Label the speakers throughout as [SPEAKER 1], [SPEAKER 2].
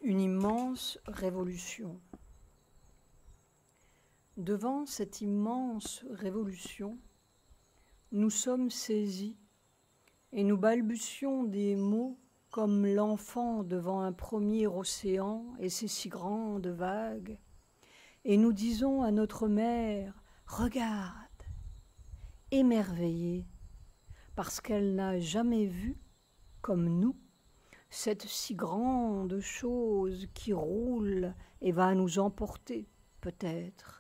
[SPEAKER 1] Une immense révolution. Devant cette immense révolution, nous sommes saisis et nous balbutions des mots comme l'enfant devant un premier océan et ses si grandes vagues, et nous disons à notre mère « Regarde !» émerveillée, parce qu'elle n'a jamais vu, comme nous, cette si grande chose qui roule et va nous emporter, peut-être.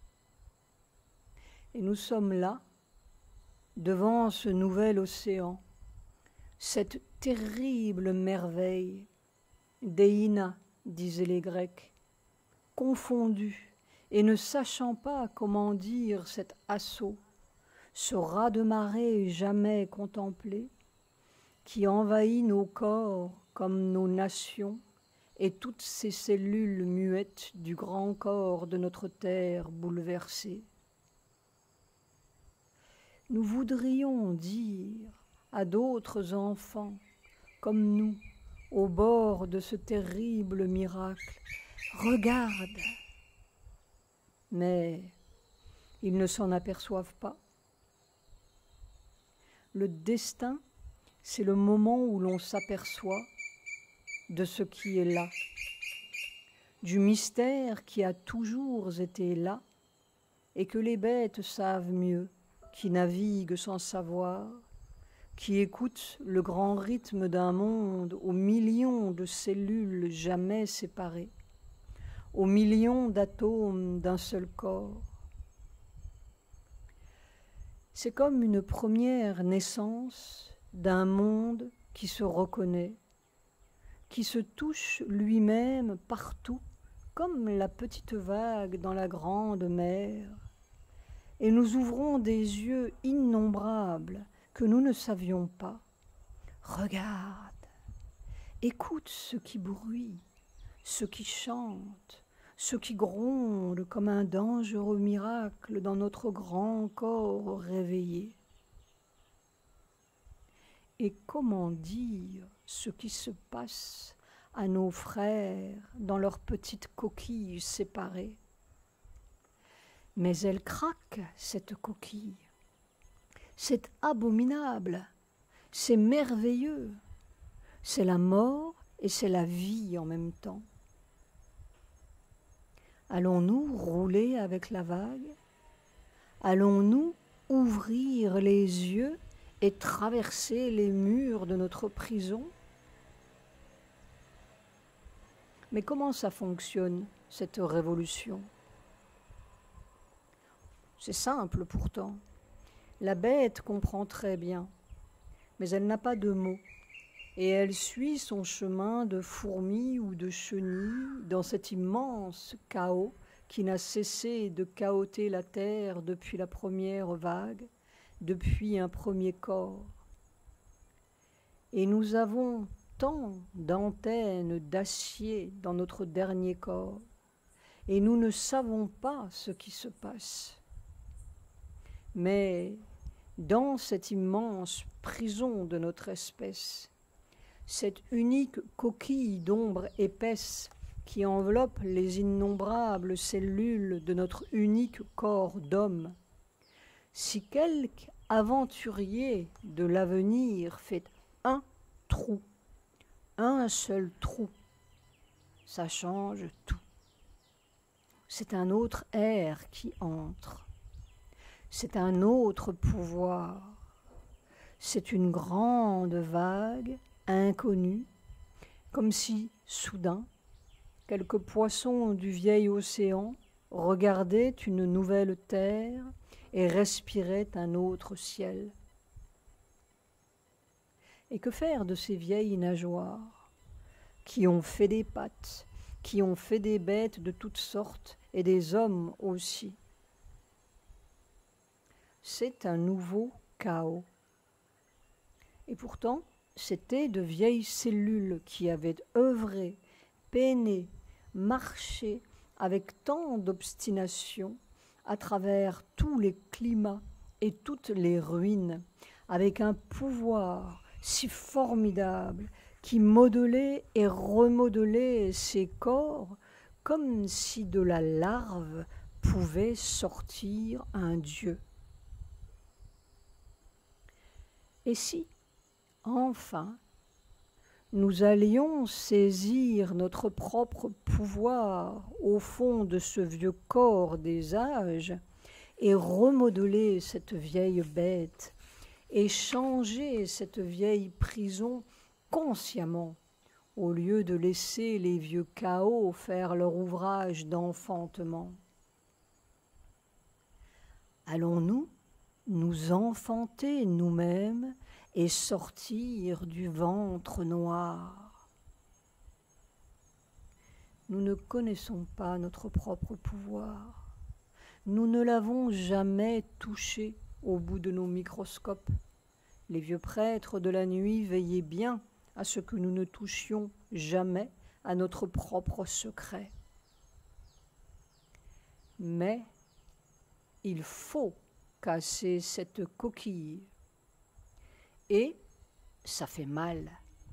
[SPEAKER 1] Et nous sommes là, devant ce nouvel océan, cette terrible merveille, Déina, disaient les Grecs, confondus et ne sachant pas comment dire cet assaut, ce raz-de-marée jamais contemplé, qui envahit nos corps comme nos nations et toutes ces cellules muettes du grand corps de notre terre bouleversée. Nous voudrions dire à d'autres enfants, comme nous, au bord de ce terrible miracle, « Regarde !» Mais ils ne s'en aperçoivent pas. Le destin, c'est le moment où l'on s'aperçoit de ce qui est là, du mystère qui a toujours été là et que les bêtes savent mieux, qui naviguent sans savoir, qui écoutent le grand rythme d'un monde aux millions de cellules jamais séparées, aux millions d'atomes d'un seul corps. C'est comme une première naissance d'un monde qui se reconnaît, qui se touche lui-même partout, comme la petite vague dans la grande mer. Et nous ouvrons des yeux innombrables que nous ne savions pas. Regarde, écoute ce qui bruit, ce qui chante, ce qui gronde comme un dangereux miracle dans notre grand corps réveillé. Et comment dire ce qui se passe à nos frères dans leurs petites coquilles séparées? Mais elle craque, cette coquille. C'est abominable, c'est merveilleux. C'est la mort et c'est la vie en même temps. Allons-nous rouler avec la vague? Allons-nous ouvrir les yeux et traverser les murs de notre prison? Mais comment ça fonctionne, cette révolution? C'est simple pourtant. La bête comprend très bien, mais elle n'a pas de mots, et elle suit son chemin de fourmi ou de chenille dans cet immense chaos qui n'a cessé de chaoter la terre depuis la première vague, depuis un premier corps. Et nous avons tant d'antennes d'acier dans notre dernier corps, et nous ne savons pas ce qui se passe. Mais dans cette immense prison de notre espèce, cette unique coquille d'ombre épaisse qui enveloppe les innombrables cellules de notre unique corps d'homme, si quelque aventurier de l'avenir fait un trou, un seul trou, ça change tout. C'est un autre air qui entre. C'est un autre pouvoir. C'est une grande vague inconnue, comme si, soudain, quelques poissons du vieil océan regardaient une nouvelle terre et respiraient un autre ciel. Et que faire de ces vieilles nageoires qui ont fait des pattes, qui ont fait des bêtes de toutes sortes et des hommes aussi? C'est un nouveau chaos. Et pourtant, c'était de vieilles cellules qui avaient œuvré, peiné, marché avec tant d'obstination à travers tous les climats et toutes les ruines, avec un pouvoir si formidable qui modelait et remodelait ses corps comme si de la larve pouvait sortir un dieu. Et si, enfin, nous allions saisir notre propre pouvoir au fond de ce vieux corps des âges et remodeler cette vieille bête et changer cette vieille prison consciemment, au lieu de laisser les vieux chaos faire leur ouvrage d'enfantement. Allons-nous nous enfanter nous-mêmes et sortir du ventre noir? Nous ne connaissons pas notre propre pouvoir. Nous ne l'avons jamais touché au bout de nos microscopes. Les vieux prêtres de la nuit veillaient bien à ce que nous ne touchions jamais à notre propre secret. Mais il faut casser cette coquille. Et ça fait mal.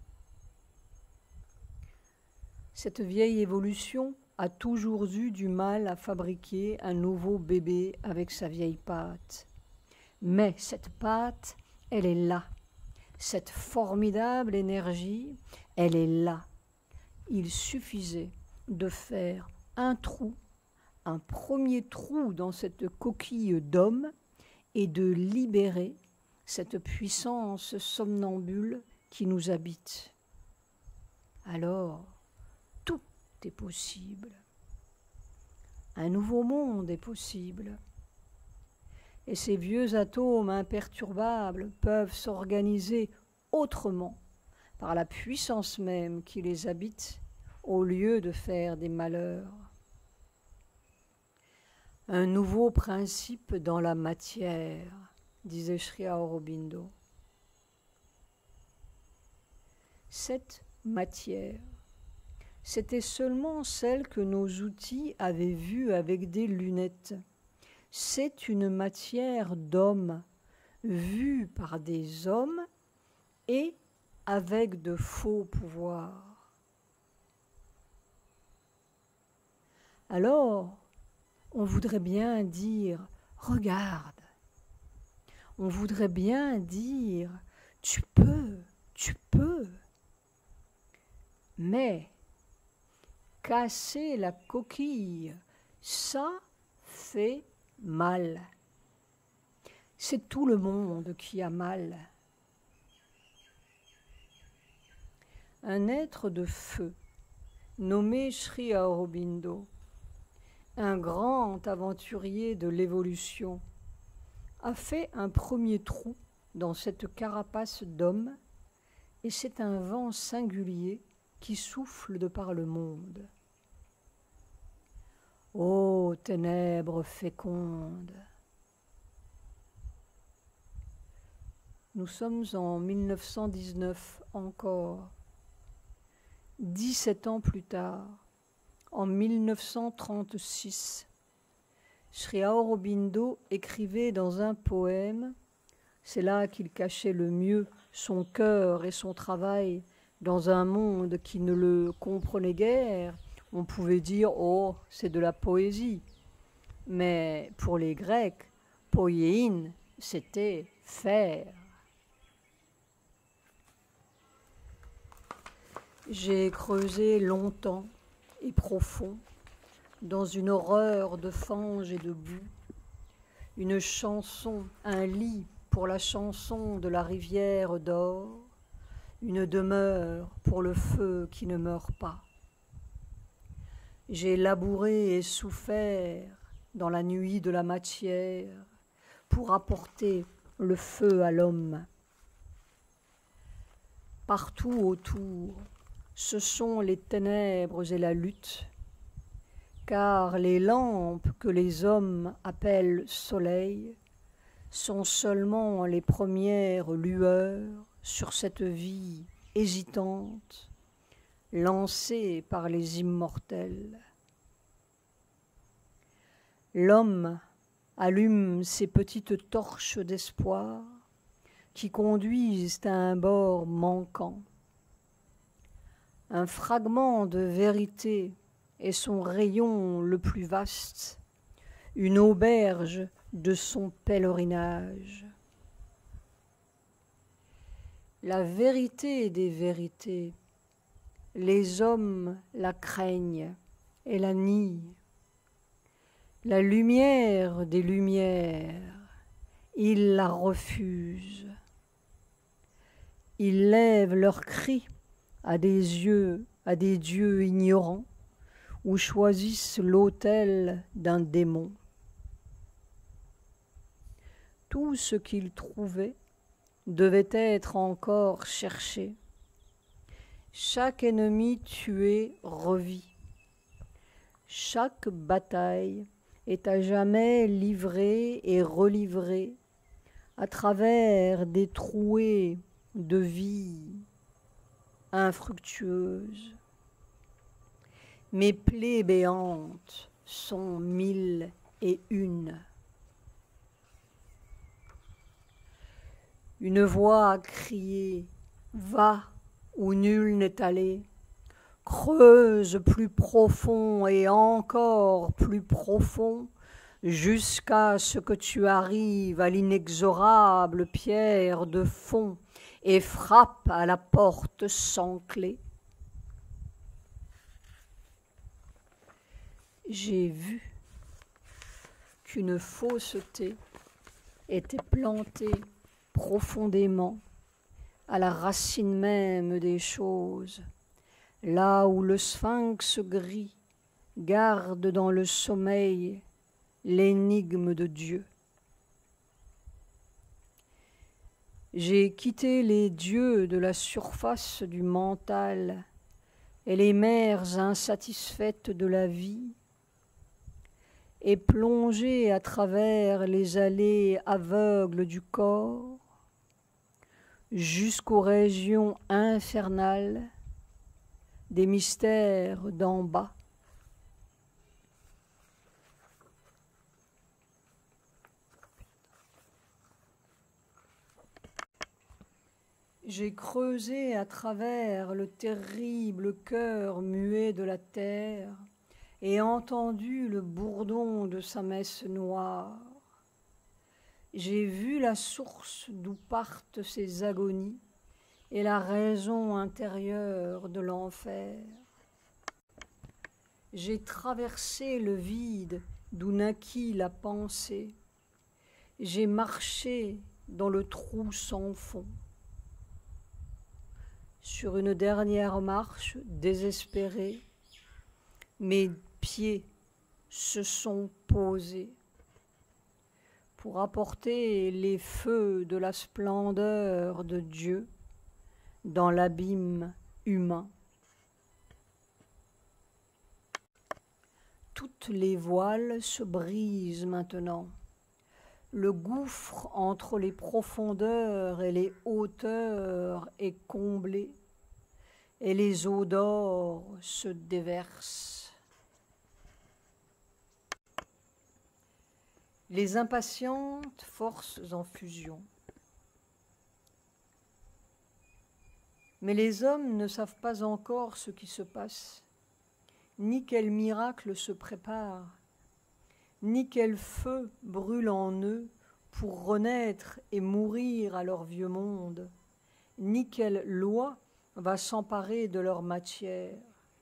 [SPEAKER 1] Cette vieille évolution a toujours eu du mal à fabriquer un nouveau bébé avec sa vieille pâte. Mais cette pâte, elle est là. Cette formidable énergie, elle est là. Il suffisait de faire un trou, un premier trou dans cette coquille d'homme et de libérer cette puissance somnambule qui nous habite. Alors, tout est possible. Un nouveau monde est possible. Et ces vieux atomes imperturbables peuvent s'organiser autrement, par la puissance même qui les habite, au lieu de faire des malheurs. Un nouveau principe dans la matière, disait Sri Aurobindo. Cette matière, c'était seulement celle que nos outils avaient vue avec des lunettes. C'est une matière d'homme, vue par des hommes et avec de faux pouvoirs. Alors, on voudrait bien dire « regarde ». On voudrait bien dire « tu peux ». Mais casser la coquille, ça fait mal. C'est tout le monde qui a mal. Un être de feu, nommé Sri Aurobindo, un grand aventurier de l'évolution, a fait un premier trou dans cette carapace d'homme, et c'est un vent singulier qui souffle de par le monde. Ô ténèbres fécondes! Nous sommes en 1919 encore. 17 ans plus tard, en 1936, Sri Aurobindo écrivait dans un poème, c'est là qu'il cachait le mieux son cœur et son travail dans un monde qui ne le comprenait guère. On pouvait dire « oh, c'est de la poésie ». Mais pour les Grecs, poiein, c'était faire. J'ai creusé longtemps et profond, dans une horreur de fange et de boue, une chanson, un lit pour la chanson de la rivière d'or, une demeure pour le feu qui ne meurt pas. J'ai labouré et souffert dans la nuit de la matière pour apporter le feu à l'homme. Partout autour, ce sont les ténèbres et la lutte, car les lampes que les hommes appellent soleil sont seulement les premières lueurs sur cette vie hésitante, lancée par les immortels. L'homme allume ses petites torches d'espoir qui conduisent à un bord manquant. un fragment de vérité est son rayon le plus vaste, une auberge de son pèlerinage. La vérité des vérités, les hommes la craignent et la nient. La lumière des lumières, ils la refusent. Ils lèvent leurs cris à des dieux ignorants, ou choisissent l'autel d'un démon. Tout ce qu'ils trouvaient devait être encore cherché. Chaque ennemi tué revit. Chaque bataille est à jamais livrée et relivrée à travers des trouées de vie infructueuses. Mes plaies béantes sont 1001. Une voix a crié « Va où nul n'est allé, creuse plus profond et encore plus profond, jusqu'à ce que tu arrives à l'inexorable pierre de fond et frappe à la porte sans clé. » J'ai vu qu'une fausseté était plantée profondément à la racine même des choses, là où le sphinx gris garde dans le sommeil l'énigme de Dieu. J'ai quitté les dieux de la surface du mental et les mers insatisfaites de la vie, et plongé à travers les allées aveugles du corps jusqu'aux régions infernales des mystères d'en bas. J'ai creusé à travers le terrible cœur muet de la terre et entendu le bourdon de sa messe noire. J'ai vu la source d'où partent ses agonies et la raison intérieure de l'enfer. J'ai traversé le vide d'où naquit la pensée. J'ai marché dans le trou sans fond. Sur une dernière marche désespérée, mes pieds se sont posés pour apporter les feux de la splendeur de Dieu dans l'abîme humain. Toutes les voiles se brisent maintenant. Le gouffre entre les profondeurs et les hauteurs est comblé, et les eaux d'or se déversent. Les impatientes forces en fusion. Mais les hommes ne savent pas encore ce qui se passe, ni quel miracle se prépare, ni quel feu brûle en eux pour renaître et mourir à leur vieux monde, ni quelle loi va s'emparer de leur matière.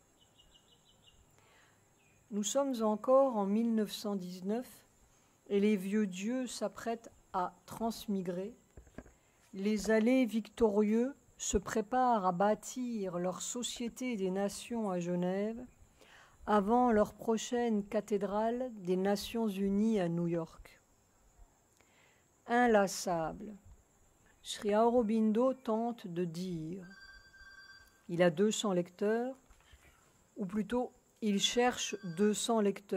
[SPEAKER 1] Nous sommes encore en 1919 et les vieux dieux s'apprêtent à transmigrer. Les allées victorieux se préparent à bâtir leur société des nations à Genève avant leur prochaine cathédrale des Nations Unies à New York. Inlassable, Sri Aurobindo tente de dire « Il a 200 lecteurs », ou plutôt « Il cherche 200 lecteurs ».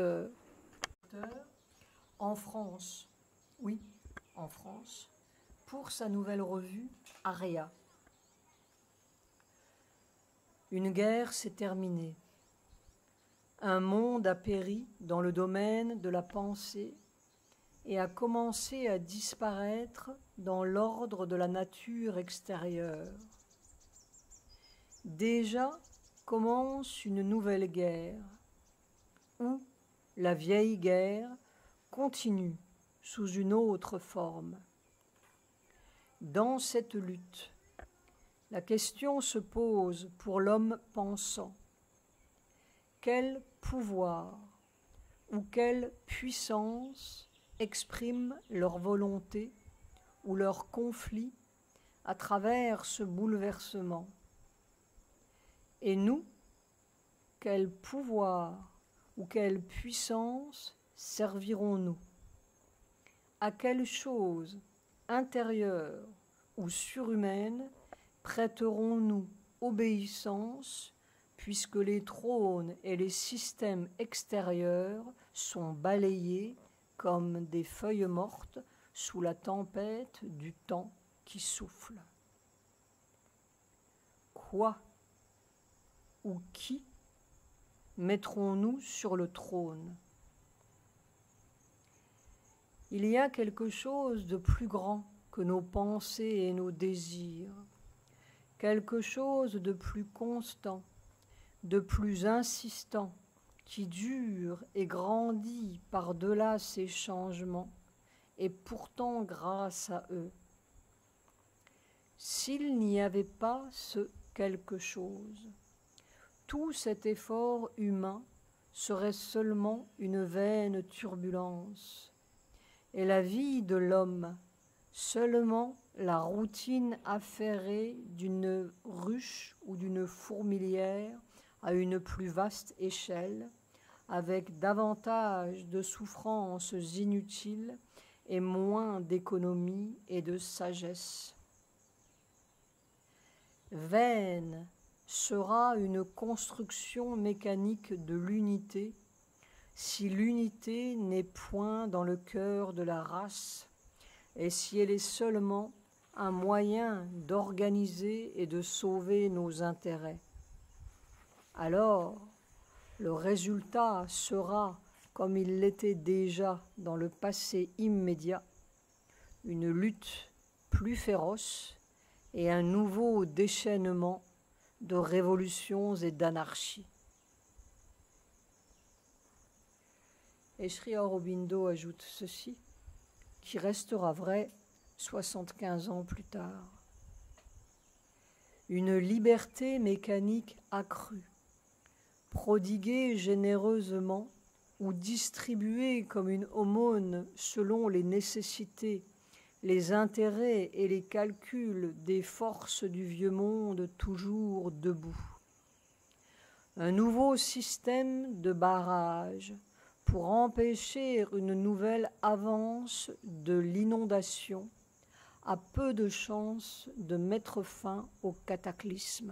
[SPEAKER 1] En France, oui, en France, pour sa nouvelle revue « Aria ». Une guerre s'est terminée. Un monde a péri dans le domaine de la pensée et a commencé à disparaître dans l'ordre de la nature extérieure. Déjà, commence une nouvelle guerre, où la vieille guerre continue sous une autre forme. Dans cette lutte, la question se pose pour l'homme pensant. Quel pouvoir ou quelle puissance exprime leur volonté ou leur conflit à travers ce bouleversement? Et nous, quel pouvoir ou quelle puissance servirons-nous? À quelle chose intérieure ou surhumaine prêterons-nous obéissance, puisque les trônes et les systèmes extérieurs sont balayés comme des feuilles mortes sous la tempête du temps qui souffle? Quoi ou qui mettrons-nous sur le trône? Il y a quelque chose de plus grand que nos pensées et nos désirs, quelque chose de plus constant, de plus insistant, qui dure et grandit par-delà ces changements, et pourtant grâce à eux. S'il n'y avait pas ce quelque chose, tout cet effort humain serait seulement une vaine turbulence, et la vie de l'homme seulement la routine affairée d'une ruche ou d'une fourmilière à une plus vaste échelle, avec davantage de souffrances inutiles et moins d'économie et de sagesse. Vaine sera une construction mécanique de l'unité si l'unité n'est point dans le cœur de la race et si elle est seulement un moyen d'organiser et de sauver nos intérêts. Alors, le résultat sera, comme il l'était déjà dans le passé immédiat, une lutte plus féroce et un nouveau déchaînement de révolutions et d'anarchie. Et Sri Aurobindo ajoute ceci, qui restera vrai 75 ans plus tard. Une liberté mécanique accrue, prodiguée généreusement ou distribuée comme une aumône selon les nécessités, les intérêts et les calculs des forces du vieux monde toujours debout. Un nouveau système de barrage pour empêcher une nouvelle avance de l'inondation a peu de chances de mettre fin au cataclysme.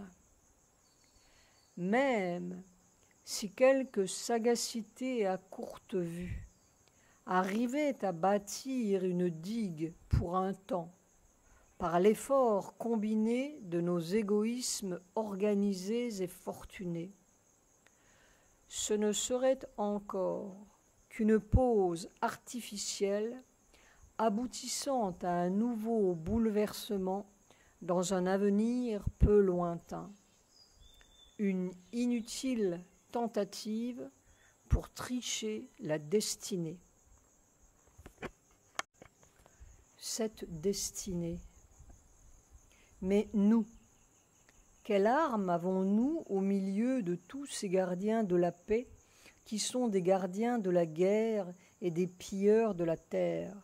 [SPEAKER 1] Même si quelque sagacité à courte vue arrivait à bâtir une digue pour un temps, par l'effort combiné de nos égoïsmes organisés et fortunés, ce ne serait encore qu'une pause artificielle aboutissant à un nouveau bouleversement dans un avenir peu lointain, une inutile tentative pour tricher la destinée. Cette destinée. Mais nous, quelle arme avons-nous au milieu de tous ces gardiens de la paix qui sont des gardiens de la guerre et des pilleurs de la terre?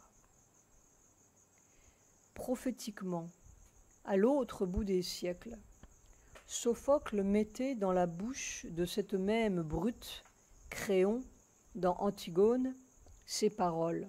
[SPEAKER 1] Prophétiquement, à l'autre bout des siècles, Sophocle mettait dans la bouche de cette même brute, Créon, dans Antigone, ces paroles.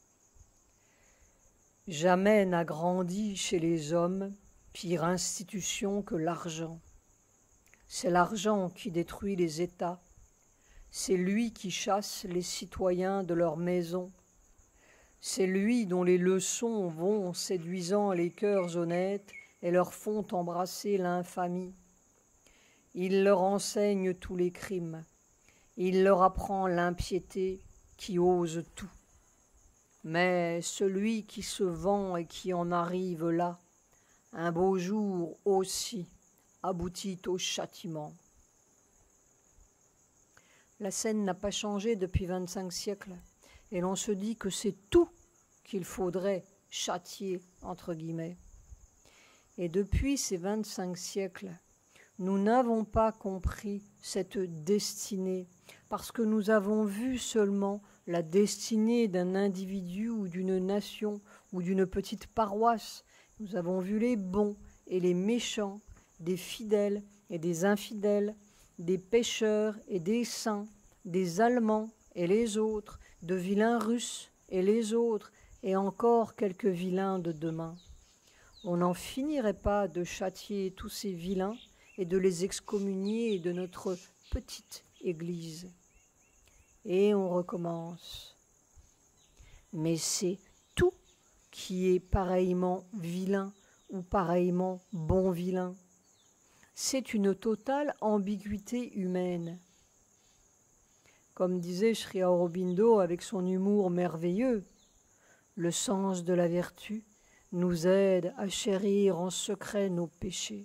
[SPEAKER 1] Jamais n'a grandi chez les hommes pire institution que l'argent. C'est l'argent qui détruit les États. C'est lui qui chasse les citoyens de leur maison. C'est lui dont les leçons vont séduisant les cœurs honnêtes et leur font embrasser l'infamie. Il leur enseigne tous les crimes. Il leur apprend l'impiété qui ose tout. Mais celui qui se vend et qui en arrive là, un beau jour aussi, aboutit au châtiment. La scène n'a pas changé depuis 25 siècles, et l'on se dit que c'est tout qu'il faudrait châtier, entre guillemets. Et depuis ces 25 siècles, nous n'avons pas compris cette destinée, parce que nous avons vu seulement la destinée d'un individu ou d'une nation ou d'une petite paroisse. Nous avons vu les bons et les méchants, des fidèles et des infidèles, des pécheurs et des saints, des Allemands et les autres, de vilains Russes et les autres, et encore quelques vilains de demain. On n'en finirait pas de châtier tous ces vilains et de les excommunier de notre petite Église. Et on recommence. Mais c'est tout qui est pareillement vilain ou pareillement bon vilain. C'est une totale ambiguïté humaine. Comme disait Sri Aurobindo avec son humour merveilleux, le sens de la vertu nous aide à chérir en secret nos péchés.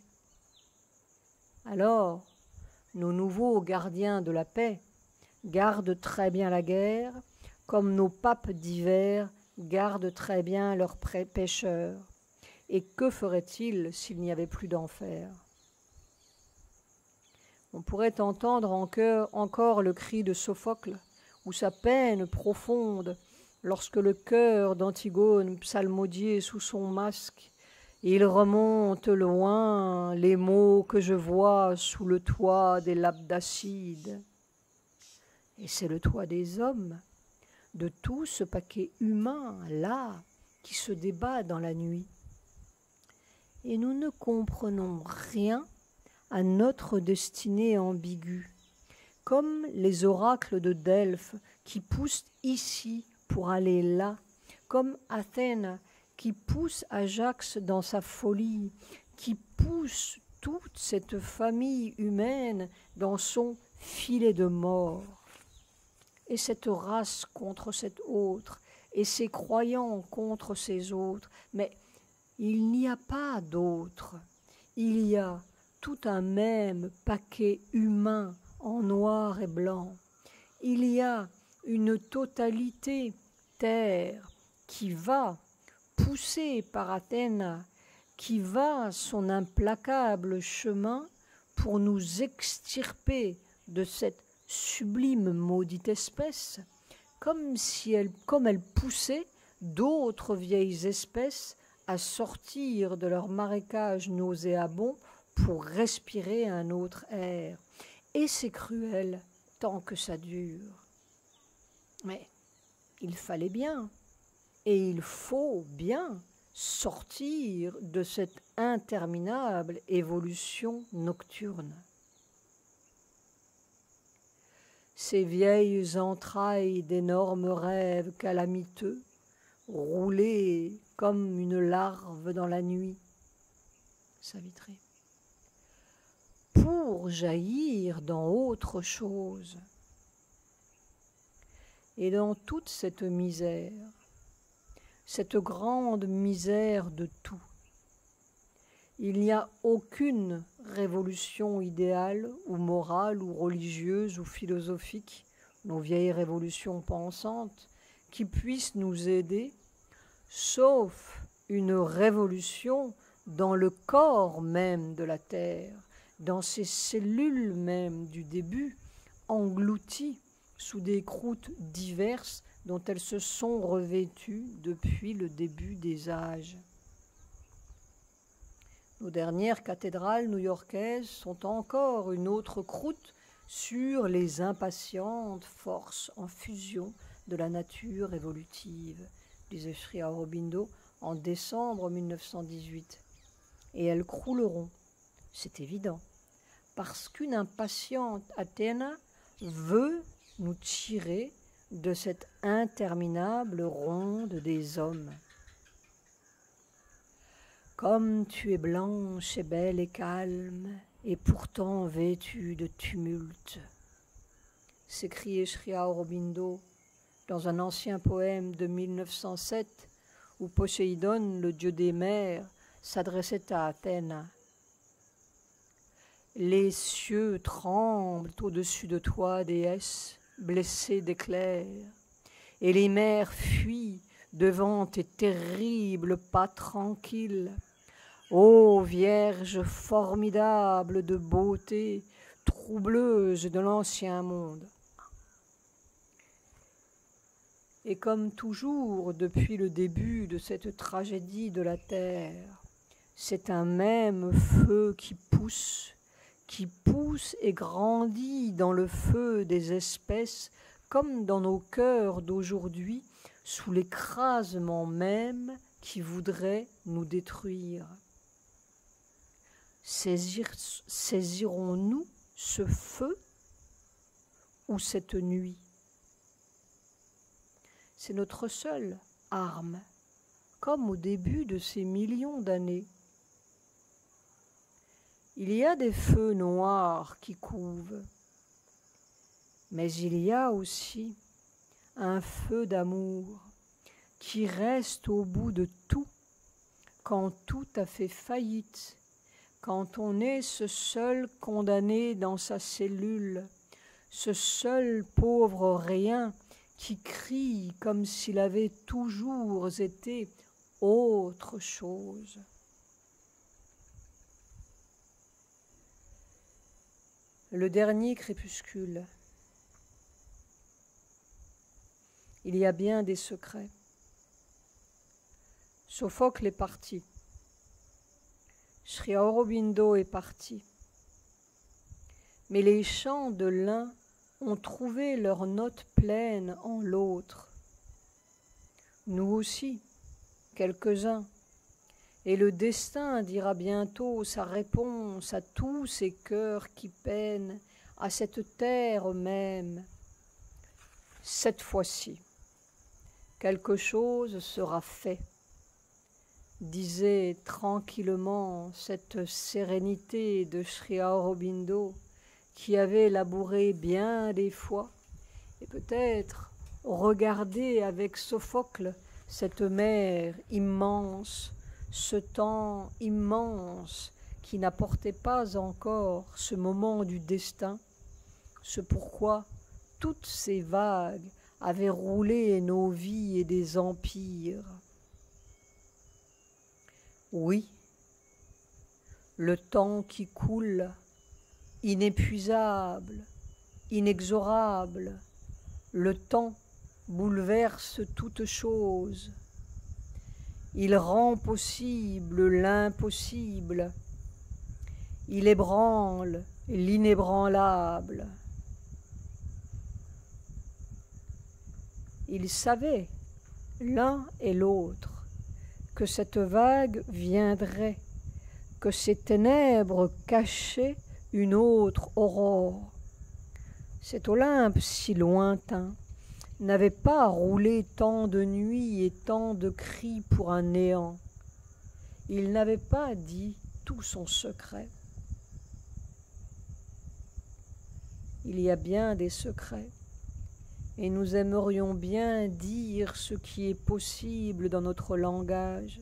[SPEAKER 1] Alors, nos nouveaux gardiens de la paix gardent très bien la guerre, comme nos papes d'hiver gardent très bien leurs pécheurs. Et que ferait-il s'il n'y avait plus d'enfer ? On pourrait entendre encore le cri de Sophocle ou sa peine profonde lorsque le cœur d'Antigone psalmodiait sous son masque. Il remonte loin les mots que je vois sous le toit des Labdacides. Et c'est le toit des hommes, de tout ce paquet humain là qui se débat dans la nuit. Et nous ne comprenons rien à notre destinée ambiguë, comme les oracles de Delphes qui poussent ici pour aller là, comme Athènes qui pousse Ajax dans sa folie, qui pousse toute cette famille humaine dans son filet de mort. Et cette race contre cette autre, et ces croyants contre ces autres, mais il n'y a pas d'autre. Il y a tout un même paquet humain en noir et blanc. Il y a une totalité terre qui va, poussée par Athéna, qui va son implacable chemin pour nous extirper de cette sublime maudite espèce, comme elle poussait d'autres vieilles espèces à sortir de leur marécage nauséabond pour respirer un autre air. Et c'est cruel tant que ça dure. Mais il fallait bien, et il faut bien sortir de cette interminable évolution nocturne. Ces vieilles entrailles d'énormes rêves calamiteux, roulées comme une larve dans la nuit, Savitri, pour jaillir dans autre chose. Et dans toute cette misère, cette grande misère de tout, il n'y a aucune révolution idéale ou morale ou religieuse ou philosophique, nos vieilles révolutions pensantes, qui puisse nous aider, sauf une révolution dans le corps même de la Terre, dans ces cellules même du début, englouties sous des croûtes diverses dont elles se sont revêtues depuis le début des âges. Nos dernières cathédrales new-yorkaises sont encore une autre croûte sur les impatientes forces en fusion de la nature évolutive, disait Sri Aurobindo en décembre 1918. Et elles crouleront, c'est évident, parce qu'une impatiente Athéna veut nous tirer de cette interminable ronde des hommes. Comme tu es blanche et belle et calme, et pourtant vêtue de tumulte, s'écriait Sri Aurobindo dans un ancien poème de 1907 où Poséidon, le dieu des mers, s'adressait à Athéna. Les cieux tremblent au-dessus de toi, déesse, blessée d'éclairs, et les mers fuient devant tes terribles pas tranquilles. Ô Vierge formidable de beauté, troubleuse de l'ancien monde. Et comme toujours depuis le début de cette tragédie de la terre, c'est un même feu qui pousse et grandit dans le feu des espèces, comme dans nos cœurs d'aujourd'hui, sous l'écrasement même qui voudrait nous détruire. Saisirons-nous ce feu ou cette nuit? C'est notre seule arme, comme au début de ces millions d'années. Il y a des feux noirs qui couvent, mais il y a aussi un feu d'amour qui reste au bout de tout, quand tout a fait faillite, quand on est ce seul condamné dans sa cellule, ce seul pauvre rien qui crie comme s'il avait toujours été autre chose. Le dernier crépuscule. Il y a bien des secrets. Sophocle est parti. Sri Aurobindo est parti. Mais les chants de l'un ont trouvé leur note pleine en l'autre. Nous aussi, quelques-uns. Et le destin dira bientôt sa réponse à tous ces cœurs qui peinent, à cette terre même. Cette fois-ci, quelque chose sera fait, disait tranquillement cette sérénité de Sri Aurobindo, qui avait labouré bien des fois, et peut-être regardé avec Sophocle cette mer immense, ce temps immense qui n'apportait pas encore ce moment du destin, ce pourquoi toutes ces vagues avaient roulé nos vies et des empires. Oui, le temps qui coule, inépuisable, inexorable, le temps bouleverse toute chose. Il rend possible l'impossible. Il ébranle l'inébranlable. Ils savaient, l'un et l'autre, que cette vague viendrait, que ces ténèbres cachaient une autre aurore. Cet Olympe si lointain n'avait pas roulé tant de nuits et tant de cris pour un néant. Il n'avait pas dit tout son secret. Il y a bien des secrets, et nous aimerions bien dire ce qui est possible dans notre langage.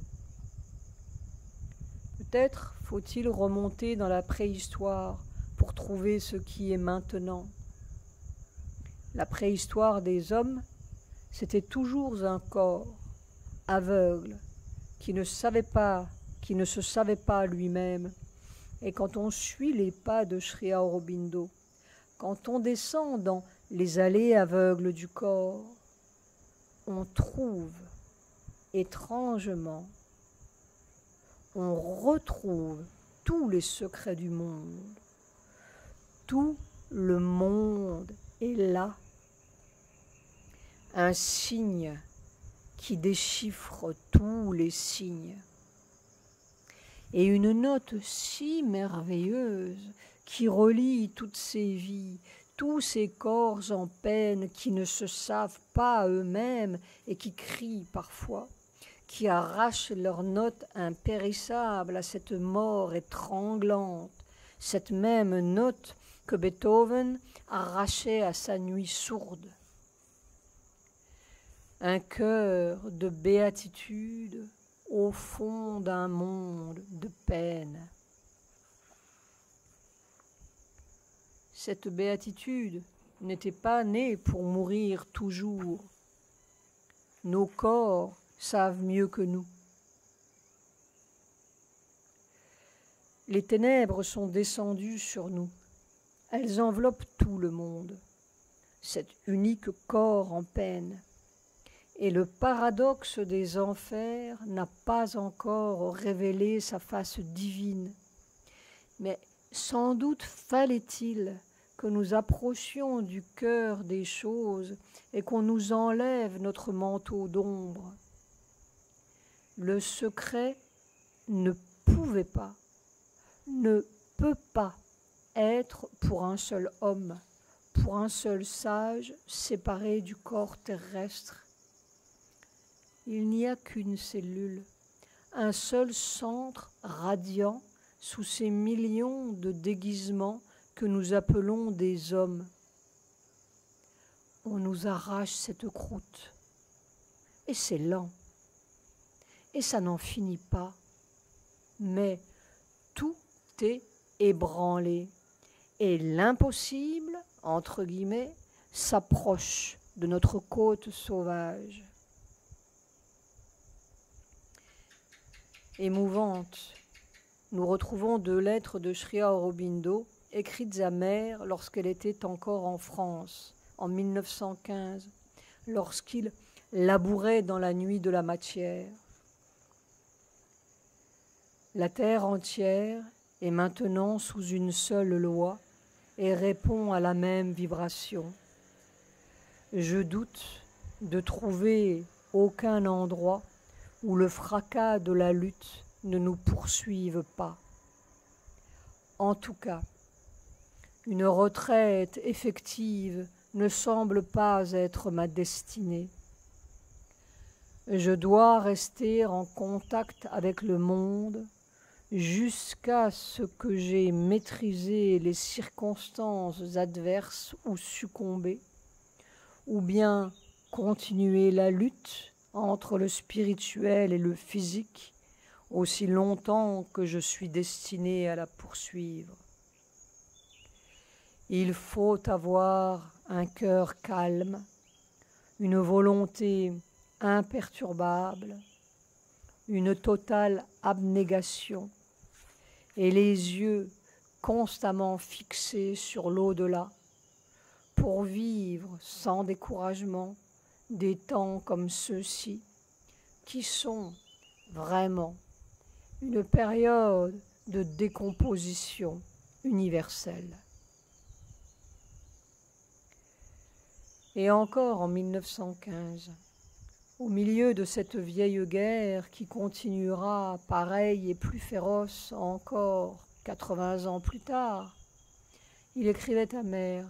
[SPEAKER 1] Peut-être faut-il remonter dans la préhistoire pour trouver ce qui est maintenant. La préhistoire des hommes, c'était toujours un corps aveugle qui ne se savait pas lui-même. Et quand on suit les pas de Sri Aurobindo, quand on descend dans les allées aveugles du corps, on trouve étrangement, on retrouve tous les secrets du monde. Tout le monde est là. Un signe qui déchiffre tous les signes. Et une note si merveilleuse qui relie toutes ces vies, tous ces corps en peine qui ne se savent pas eux-mêmes et qui crient parfois, qui arrachent leurs notes impérissables à cette mort étranglante, cette même note que Beethoven arrachait à sa nuit sourde. Un cœur de béatitude au fond d'un monde de peine. cette béatitude n'était pas née pour mourir toujours. Nos corps savent mieux que nous. Les ténèbres sont descendues sur nous. Elles enveloppent tout le monde, cet unique corps en peine. Et le paradoxe des enfers n'a pas encore révélé sa face divine. Mais sans doute fallait-il que nous approchions du cœur des choses et qu'on nous enlève notre manteau d'ombre. Le secret ne pouvait pas, ne peut pas être pour un seul homme, pour un seul sage séparé du corps terrestre. Il n'y a qu'une cellule, un seul centre radiant sous ces millions de déguisements que nous appelons des hommes. On nous arrache cette croûte, et c'est lent, et ça n'en finit pas, mais tout est ébranlé, et l'impossible, entre guillemets, s'approche de notre côte sauvage. Émouvante, nous retrouvons 2 lettres de Sri Aurobindo écrites à Mère lorsqu'elle était encore en France, en 1915, lorsqu'il labourait dans la nuit de la matière. La terre entière est maintenant sous une seule loi et répond à la même vibration. Je doute de trouver aucun endroit où le fracas de la lutte ne nous poursuive pas. En tout cas, une retraite effective ne semble pas être ma destinée. Je dois rester en contact avec le monde jusqu'à ce que j'aie maîtrisé les circonstances adverses ou succomber, ou bien continuer la lutte entre le spirituel et le physique aussi longtemps que je suis destiné à la poursuivre. Il faut avoir un cœur calme, une volonté imperturbable, une totale abnégation et les yeux constamment fixés sur l'au-delà pour vivre sans découragement des temps comme ceux-ci qui sont vraiment une période de décomposition universelle. Et encore en 1915, au milieu de cette vieille guerre qui continuera pareille et plus féroce encore 80 ans plus tard, il écrivait à Mère: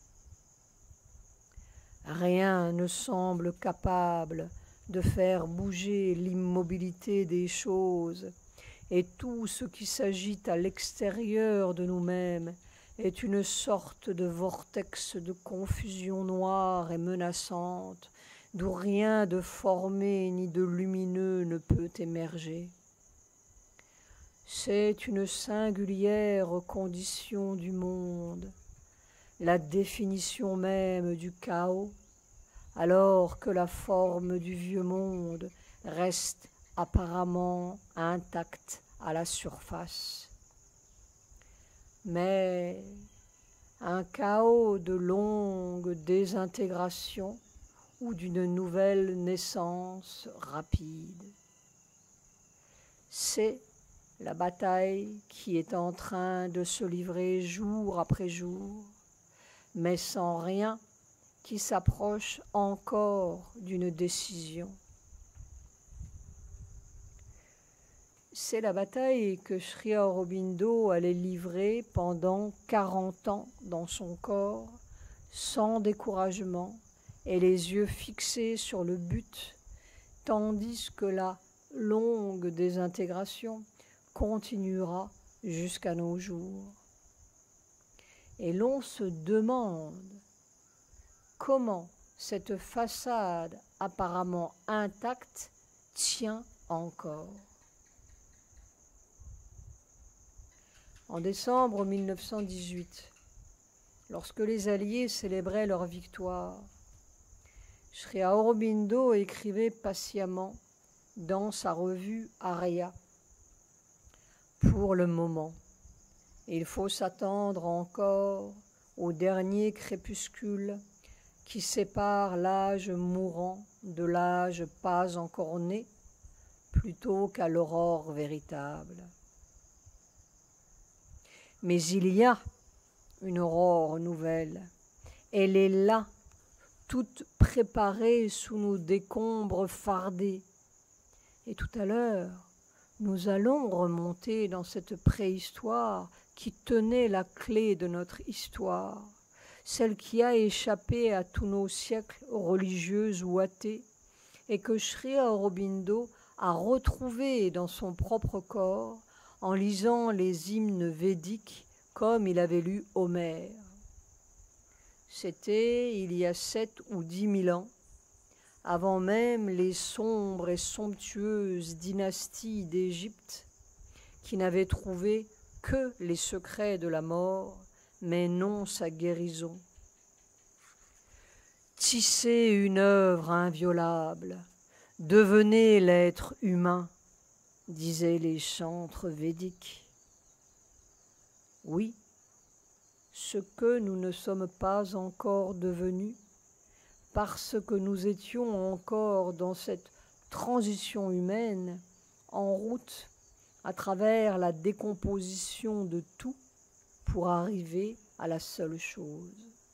[SPEAKER 1] rien ne semble capable de faire bouger l'immobilité des choses, et tout ce qui s'agite à l'extérieur de nous-mêmes est une sorte de vortex de confusion noire et menaçante, d'où rien de formé ni de lumineux ne peut émerger. C'est une singulière condition du monde, la définition même du chaos, alors que la forme du vieux monde reste apparemment intacte à la surface. Mais un chaos de longue désintégration ou d'une nouvelle naissance rapide. C'est la bataille qui est en train de se livrer jour après jour, mais sans rien qui s'approche encore d'une décision. C'est la bataille que Sri Aurobindo allait livrer pendant 40 ans dans son corps, sans découragement et les yeux fixés sur le but, tandis que la longue désintégration continuera jusqu'à nos jours. Et l'on se demande comment cette façade apparemment intacte tient encore. En décembre 1918, lorsque les Alliés célébraient leur victoire, Sri Aurobindo écrivait patiemment dans sa revue Arya. Pour le moment, il faut s'attendre encore au dernier crépuscule qui sépare l'âge mourant de l'âge pas encore né, plutôt qu'à l'aurore véritable. Mais il y a une aurore nouvelle. Elle est là, toute préparée sous nos décombres fardés. Et tout à l'heure, nous allons remonter dans cette préhistoire qui tenait la clé de notre histoire, celle qui a échappé à tous nos siècles religieux ou athées, et que Sri Aurobindo a retrouvée dans son propre corps en lisant les hymnes védiques comme il avait lu Homère. C'était il y a 7 ou 10 000 ans, avant même les sombres et somptueuses dynasties d'Égypte, qui n'avaient trouvé que les secrets de la mort, mais non sa guérison. Tissez une œuvre inviolable, devenez l'être humain, disaient les chantres védiques. Oui, ce que nous ne sommes pas encore devenus, parce que nous étions encore dans cette transition humaine, en route à travers la décomposition de tout pour arriver à la seule chose.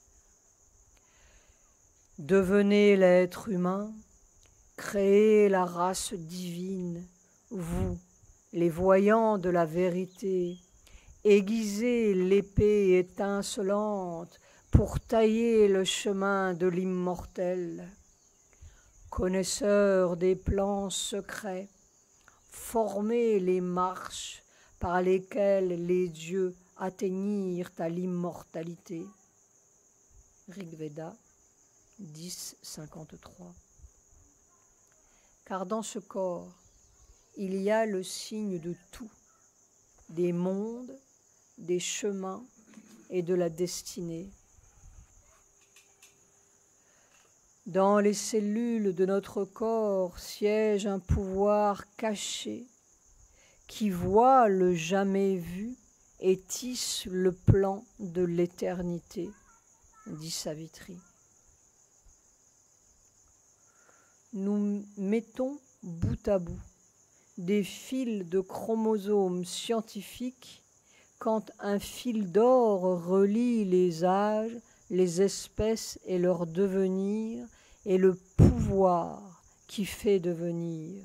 [SPEAKER 1] Devenez l'être humain, créez la race divine, vous, les voyants de la vérité, aiguisez l'épée étincelante pour tailler le chemin de l'immortel. Connaisseurs des plans secrets, formez les marches par lesquelles les dieux atteignirent à l'immortalité. Rig Veda 10.53. Car dans ce corps, il y a le signe de tout, des mondes, des chemins et de la destinée. Dans les cellules de notre corps siège un pouvoir caché qui voit le jamais vu et tisse le plan de l'éternité, dit Savitri. Nous mettons bout à bout des fils de chromosomes scientifiques quand un fil d'or relie les âges, les espèces et leur devenir et le pouvoir qui fait devenir.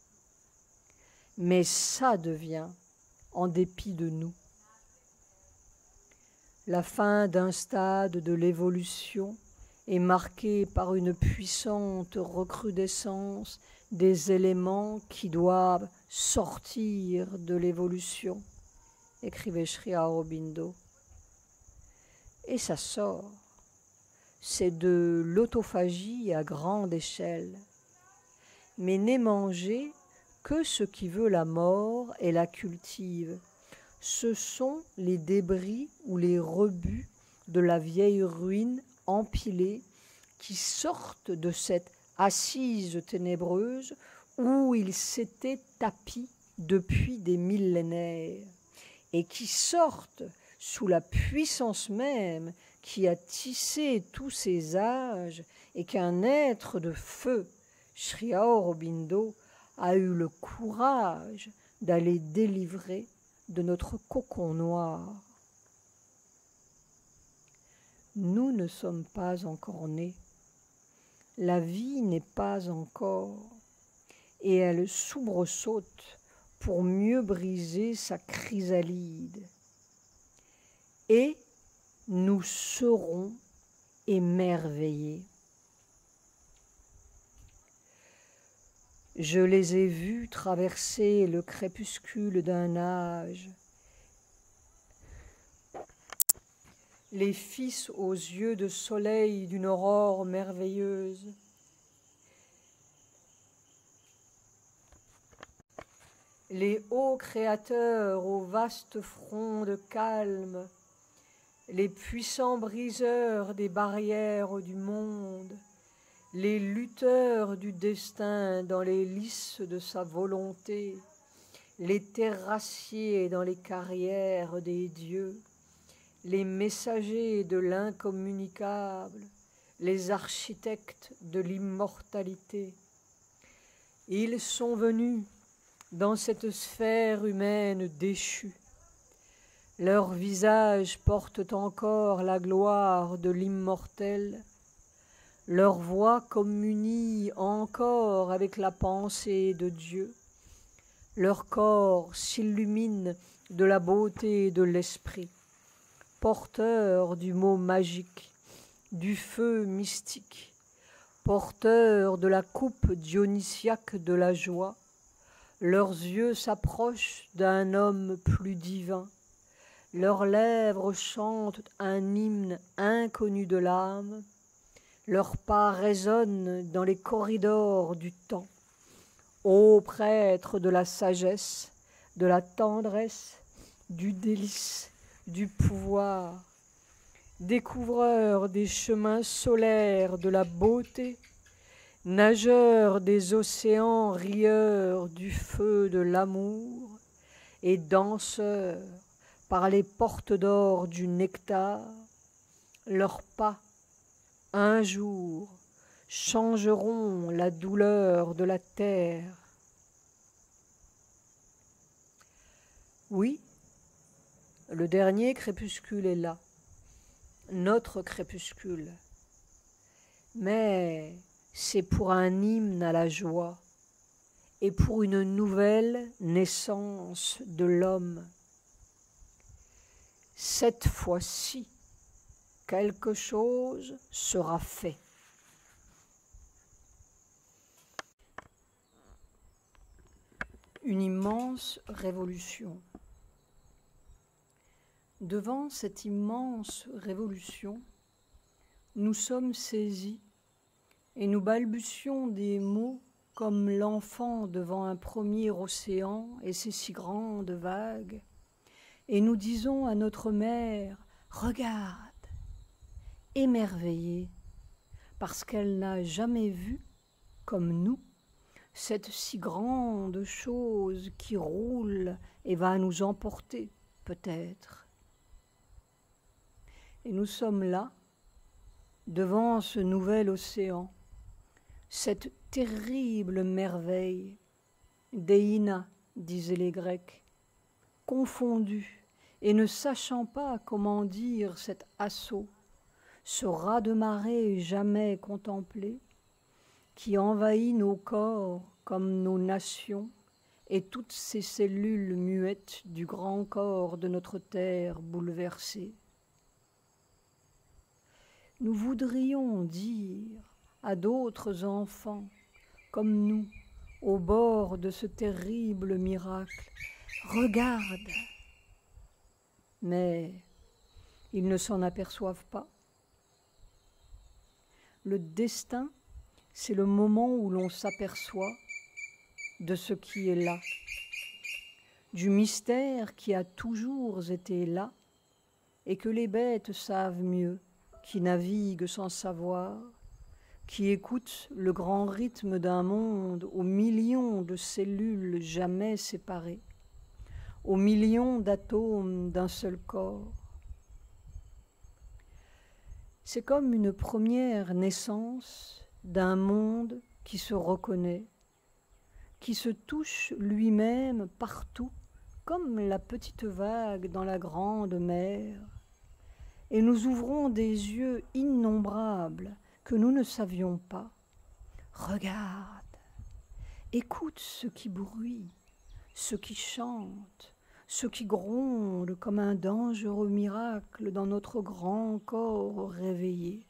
[SPEAKER 1] Mais ça devient en dépit de nous. La fin d'un stade de l'évolution est marquée par une puissante recrudescence des éléments qui doivent sortir de l'évolution, écrivait Sri Aurobindo. Et ça sort. C'est de l'autophagie à grande échelle. Mais n'est mangé que ce qui veut la mort et la cultive. Ce sont les débris ou les rebuts de la vieille ruine empilée qui sortent de cette assise ténébreuse où il s'était tapi depuis des millénaires et qui sortent sous la puissance même qui a tissé tous ces âges et qu'un être de feu, Sri Aurobindo, a eu le courage d'aller délivrer de notre cocon noir. Nous ne sommes pas encore nés. La vie n'est pas encore, et elle soubresaute pour mieux briser sa chrysalide. Et nous serons émerveillés. Je les ai vus traverser le crépuscule d'un âge, les fils aux yeux de soleil d'une aurore merveilleuse. Les hauts créateurs au vaste front de calme, les puissants briseurs des barrières du monde, les lutteurs du destin dans les lices de sa volonté, les terrassiers dans les carrières des dieux, les messagers de l'incommunicable, les architectes de l'immortalité. Ils sont venus dans cette sphère humaine déchue. Leurs visages portent encore la gloire de l'immortel. Leur voix communie encore avec la pensée de Dieu. Leur corps s'illumine de la beauté de l'esprit, porteur du mot magique, du feu mystique, porteur de la coupe dionysiaque de la joie. Leurs yeux s'approchent d'un homme plus divin. Leurs lèvres chantent un hymne inconnu de l'âme. Leurs pas résonnent dans les corridors du temps. Ô prêtres de la sagesse, de la tendresse, du délice, du pouvoir, découvreurs des chemins solaires de la beauté, nageurs des océans, rieurs du feu de l'amour, et danseurs par les portes d'or du nectar, leurs pas, un jour, changeront la douleur de la terre. Oui, le dernier crépuscule est là, notre crépuscule, mais c'est pour un hymne à la joie et pour une nouvelle naissance de l'homme. Cette fois-ci, quelque chose sera fait. Une immense révolution. Devant cette immense révolution, nous sommes saisis et nous balbutions des mots comme l'enfant devant un premier océan et ses si grandes vagues, et nous disons à notre mère « Regarde !» émerveillée, parce qu'elle n'a jamais vu, comme nous, cette si grande chose qui roule et va nous emporter, peut-être. Et nous sommes là, devant ce nouvel océan, cette terrible merveille, Déina, disaient les Grecs, confondus et ne sachant pas comment dire cet assaut, ce raz-de-marée jamais contemplé, qui envahit nos corps comme nos nations et toutes ces cellules muettes du grand corps de notre terre bouleversée. Nous voudrions dire à d'autres enfants, comme nous, au bord de ce terrible miracle, « Regarde !» Mais ils ne s'en aperçoivent pas. Le destin, c'est le moment où l'on s'aperçoit de ce qui est là, du mystère qui a toujours été là et que les bêtes savent mieux, qui naviguent sans savoir, qui écoutent le grand rythme d'un monde aux millions de cellules jamais séparées, aux millions d'atomes d'un seul corps. C'est comme une première naissance d'un monde qui se reconnaît, qui se touche lui-même partout, comme la petite vague dans la grande mer, et nous ouvrons des yeux innombrables que nous ne savions pas. Regarde, écoute ce qui bruit, ce qui chante, ce qui gronde comme un dangereux miracle dans notre grand corps réveillé.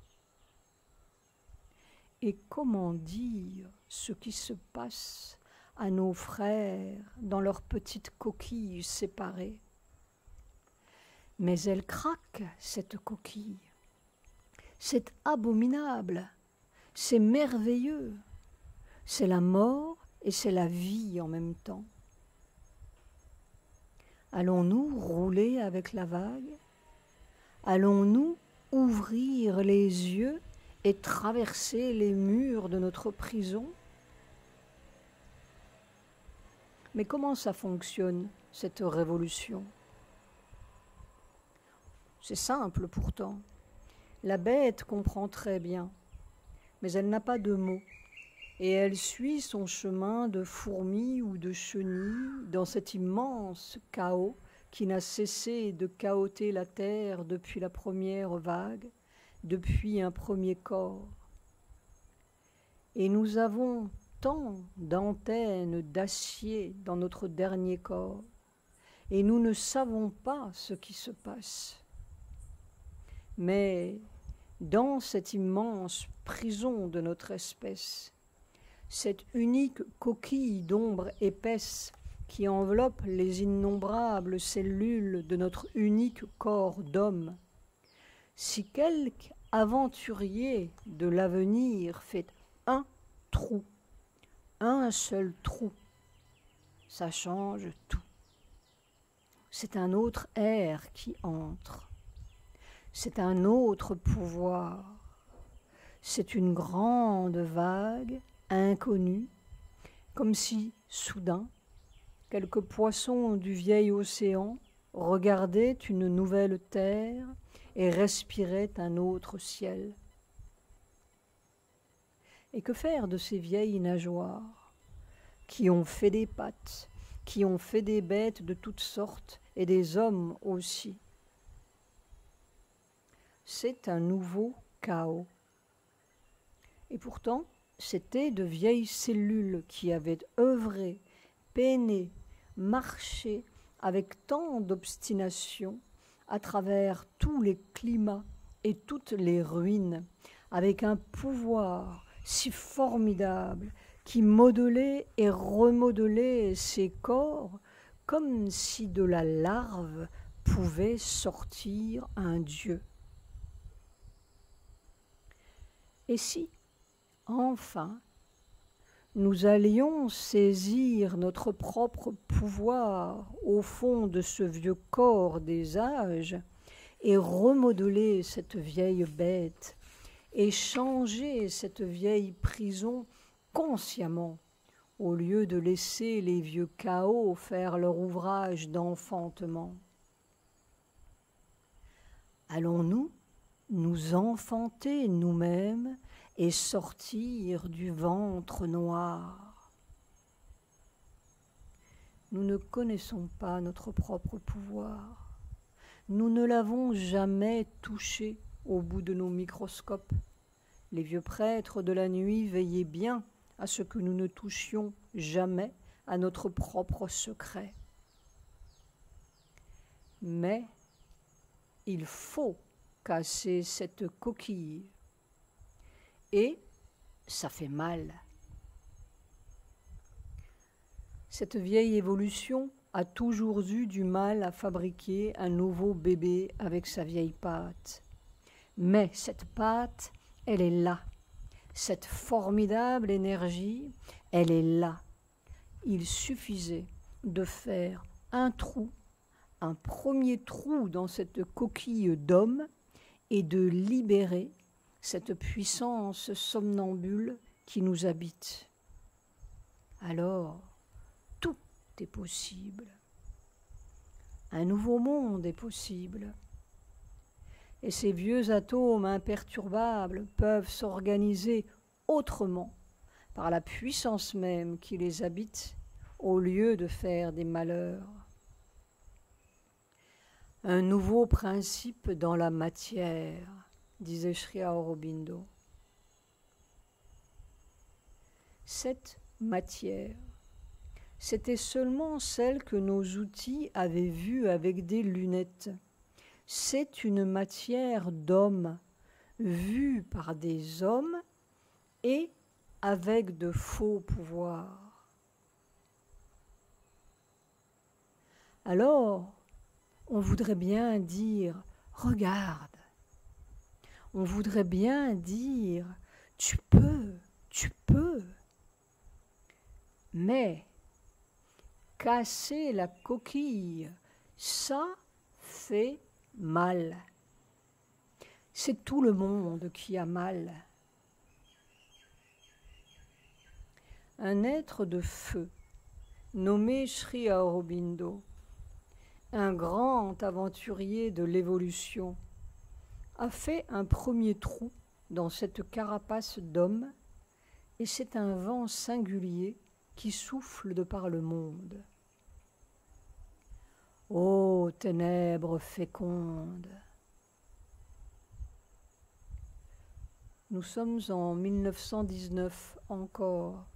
[SPEAKER 1] Et comment dire ce qui se passe à nos frères dans leurs petites coquilles séparées? Mais elle craque, cette coquille. C'est abominable, c'est merveilleux, c'est la mort et c'est la vie en même temps. Allons-nous rouler avec la vague? Allons-nous ouvrir les yeux et traverser les murs de notre prison? Mais comment ça fonctionne, cette révolution? C'est simple pourtant. La bête comprend très bien, mais elle n'a pas de mots, et elle suit son chemin de fourmi ou de chenille dans cet immense chaos qui n'a cessé de cahoter la terre depuis la première vague, depuis un premier corps. Et nous avons tant d'antennes d'acier dans notre dernier corps, et nous ne savons pas ce qui se passe. Mais dans cette immense prison de notre espèce, cette unique coquille d'ombre épaisse qui enveloppe les innombrables cellules de notre unique corps d'homme, si quelque aventurier de l'avenir fait un trou, un seul trou, ça change tout. C'est un autre air qui entre. C'est un autre pouvoir. C'est une grande vague inconnue, comme si, soudain, quelques poissons du vieil océan regardaient une nouvelle terre et respiraient un autre ciel. Et que faire de ces vieilles nageoires qui ont fait des pattes, qui ont fait des bêtes de toutes sortes et des hommes aussi? C'est un nouveau chaos. Et pourtant, c'étaient de vieilles cellules qui avaient œuvré, peiné, marché avec tant d'obstination à travers tous les climats et toutes les ruines, avec un pouvoir si formidable qui modelait et remodelait ces corps comme si de la larve pouvait sortir un dieu. Et si, enfin, nous allions saisir notre propre pouvoir au fond de ce vieux corps des âges et remodeler cette vieille bête et changer cette vieille prison consciemment au lieu de laisser les vieux chaos faire leur ouvrage d'enfantement? Allons-nous nous enfanter nous-mêmes et sortir du ventre noir? Nous ne connaissons pas notre propre pouvoir. Nous ne l'avons jamais touché au bout de nos microscopes. Les vieux prêtres de la nuit veillaient bien à ce que nous ne touchions jamais à notre propre secret. Mais il faut casser cette coquille. Et ça fait mal. Cette vieille évolution a toujours eu du mal à fabriquer un nouveau bébé avec sa vieille pâte. Mais cette pâte, elle est là. Cette formidable énergie, elle est là. Il suffisait de faire un trou, un premier trou dans cette coquille d'homme et de libérer cette puissance somnambule qui nous habite. Alors, tout est possible. Un nouveau monde est possible. Et ces vieux atomes imperturbables peuvent s'organiser autrement, par la puissance même qui les habite, au lieu de faire des malheurs. Un nouveau principe dans la matière, disait Sri Aurobindo. Cette matière, c'était seulement celle que nos outils avaient vue avec des lunettes. C'est une matière d'homme, vue par des hommes et avec de faux pouvoirs. Alors, on voudrait bien dire « regarde ». On voudrait bien dire « tu peux ». Mais casser la coquille, ça fait mal. C'est tout le monde qui a mal. Un être de feu, nommé Sri Aurobindo, un grand aventurier de l'évolution, a fait un premier trou dans cette carapace d'homme, et c'est un vent singulier qui souffle de par le monde. Ô ténèbres fécondes! Nous sommes en 1919 encore.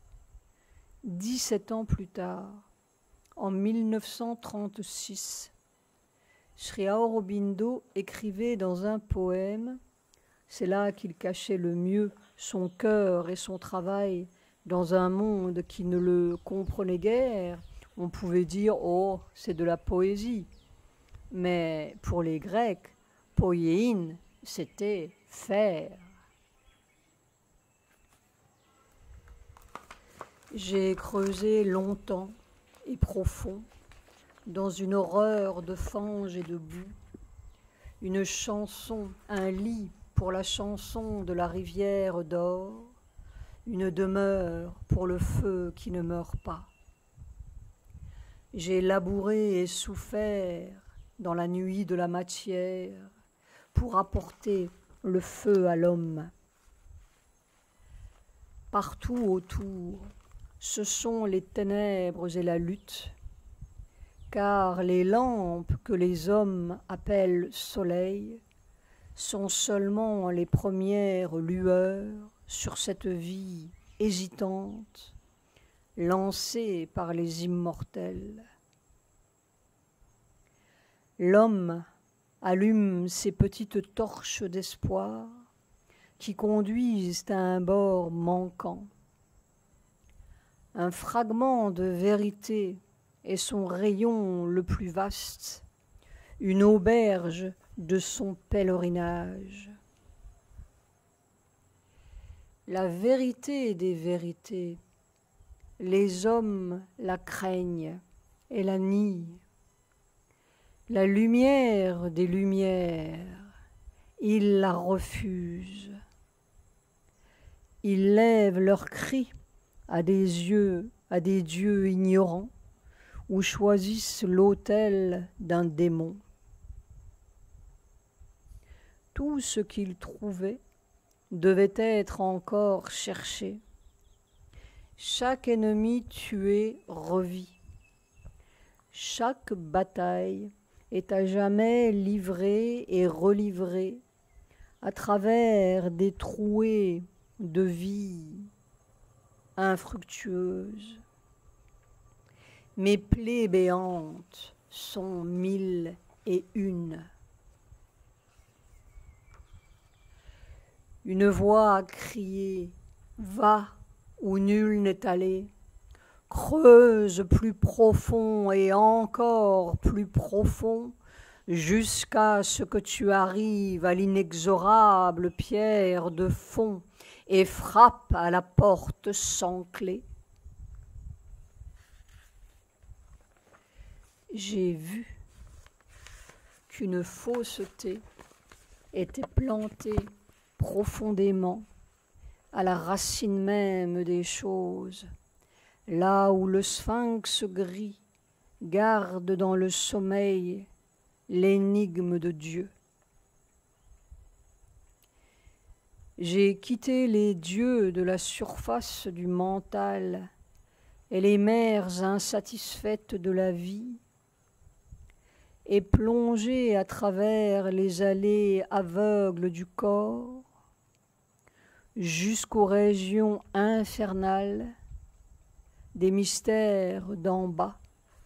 [SPEAKER 1] 17 ans plus tard, en 1936, Sri Aurobindo écrivait dans un poème, c'est là qu'il cachait le mieux son cœur et son travail dans un monde qui ne le comprenait guère. On pouvait dire « Oh, c'est de la poésie ». Mais pour les Grecs, poiein, c'était faire. J'ai creusé longtemps et profond, dans une horreur de fange et de boue, une chanson, un lit pour la chanson de la rivière d'or, une demeure pour le feu qui ne meurt pas. J'ai labouré et souffert dans la nuit de la matière pour apporter le feu à l'homme. Partout autour, ce sont les ténèbres et la lutte, car les lampes que les hommes appellent soleil sont seulement les premières lueurs sur cette vie hésitante, lancée par les immortels. L'homme allume ses petites torches d'espoir qui conduisent à un bord manquant. Un fragment de vérité est son rayon le plus vaste, une auberge de son pèlerinage. La vérité des vérités, les hommes la craignent et la nient. La lumière des lumières, ils la refusent. Ils lèvent leurs cris à des dieux ignorants ou choisissent l'autel d'un démon. Tout ce qu'ils trouvaient devait être encore cherché. Chaque ennemi tué revit. Chaque bataille est à jamais livrée et relivrée à travers des trouées de vie infructueuses. Mes plaies béantes sont 1001. Une voix a crié « Va où nul n'est allé, creuse plus profond et encore plus profond, jusqu'à ce que tu arrives à l'inexorable pierre de fond et frappe à la porte sans clé. » J'ai vu qu'une fausseté était plantée profondément à la racine même des choses, là où le sphinx gris garde dans le sommeil l'énigme de Dieu. J'ai quitté les dieux de la surface du mental et les mers insatisfaites de la vie, et plongé à travers les allées aveugles du corps jusqu'aux régions infernales des mystères d'en bas.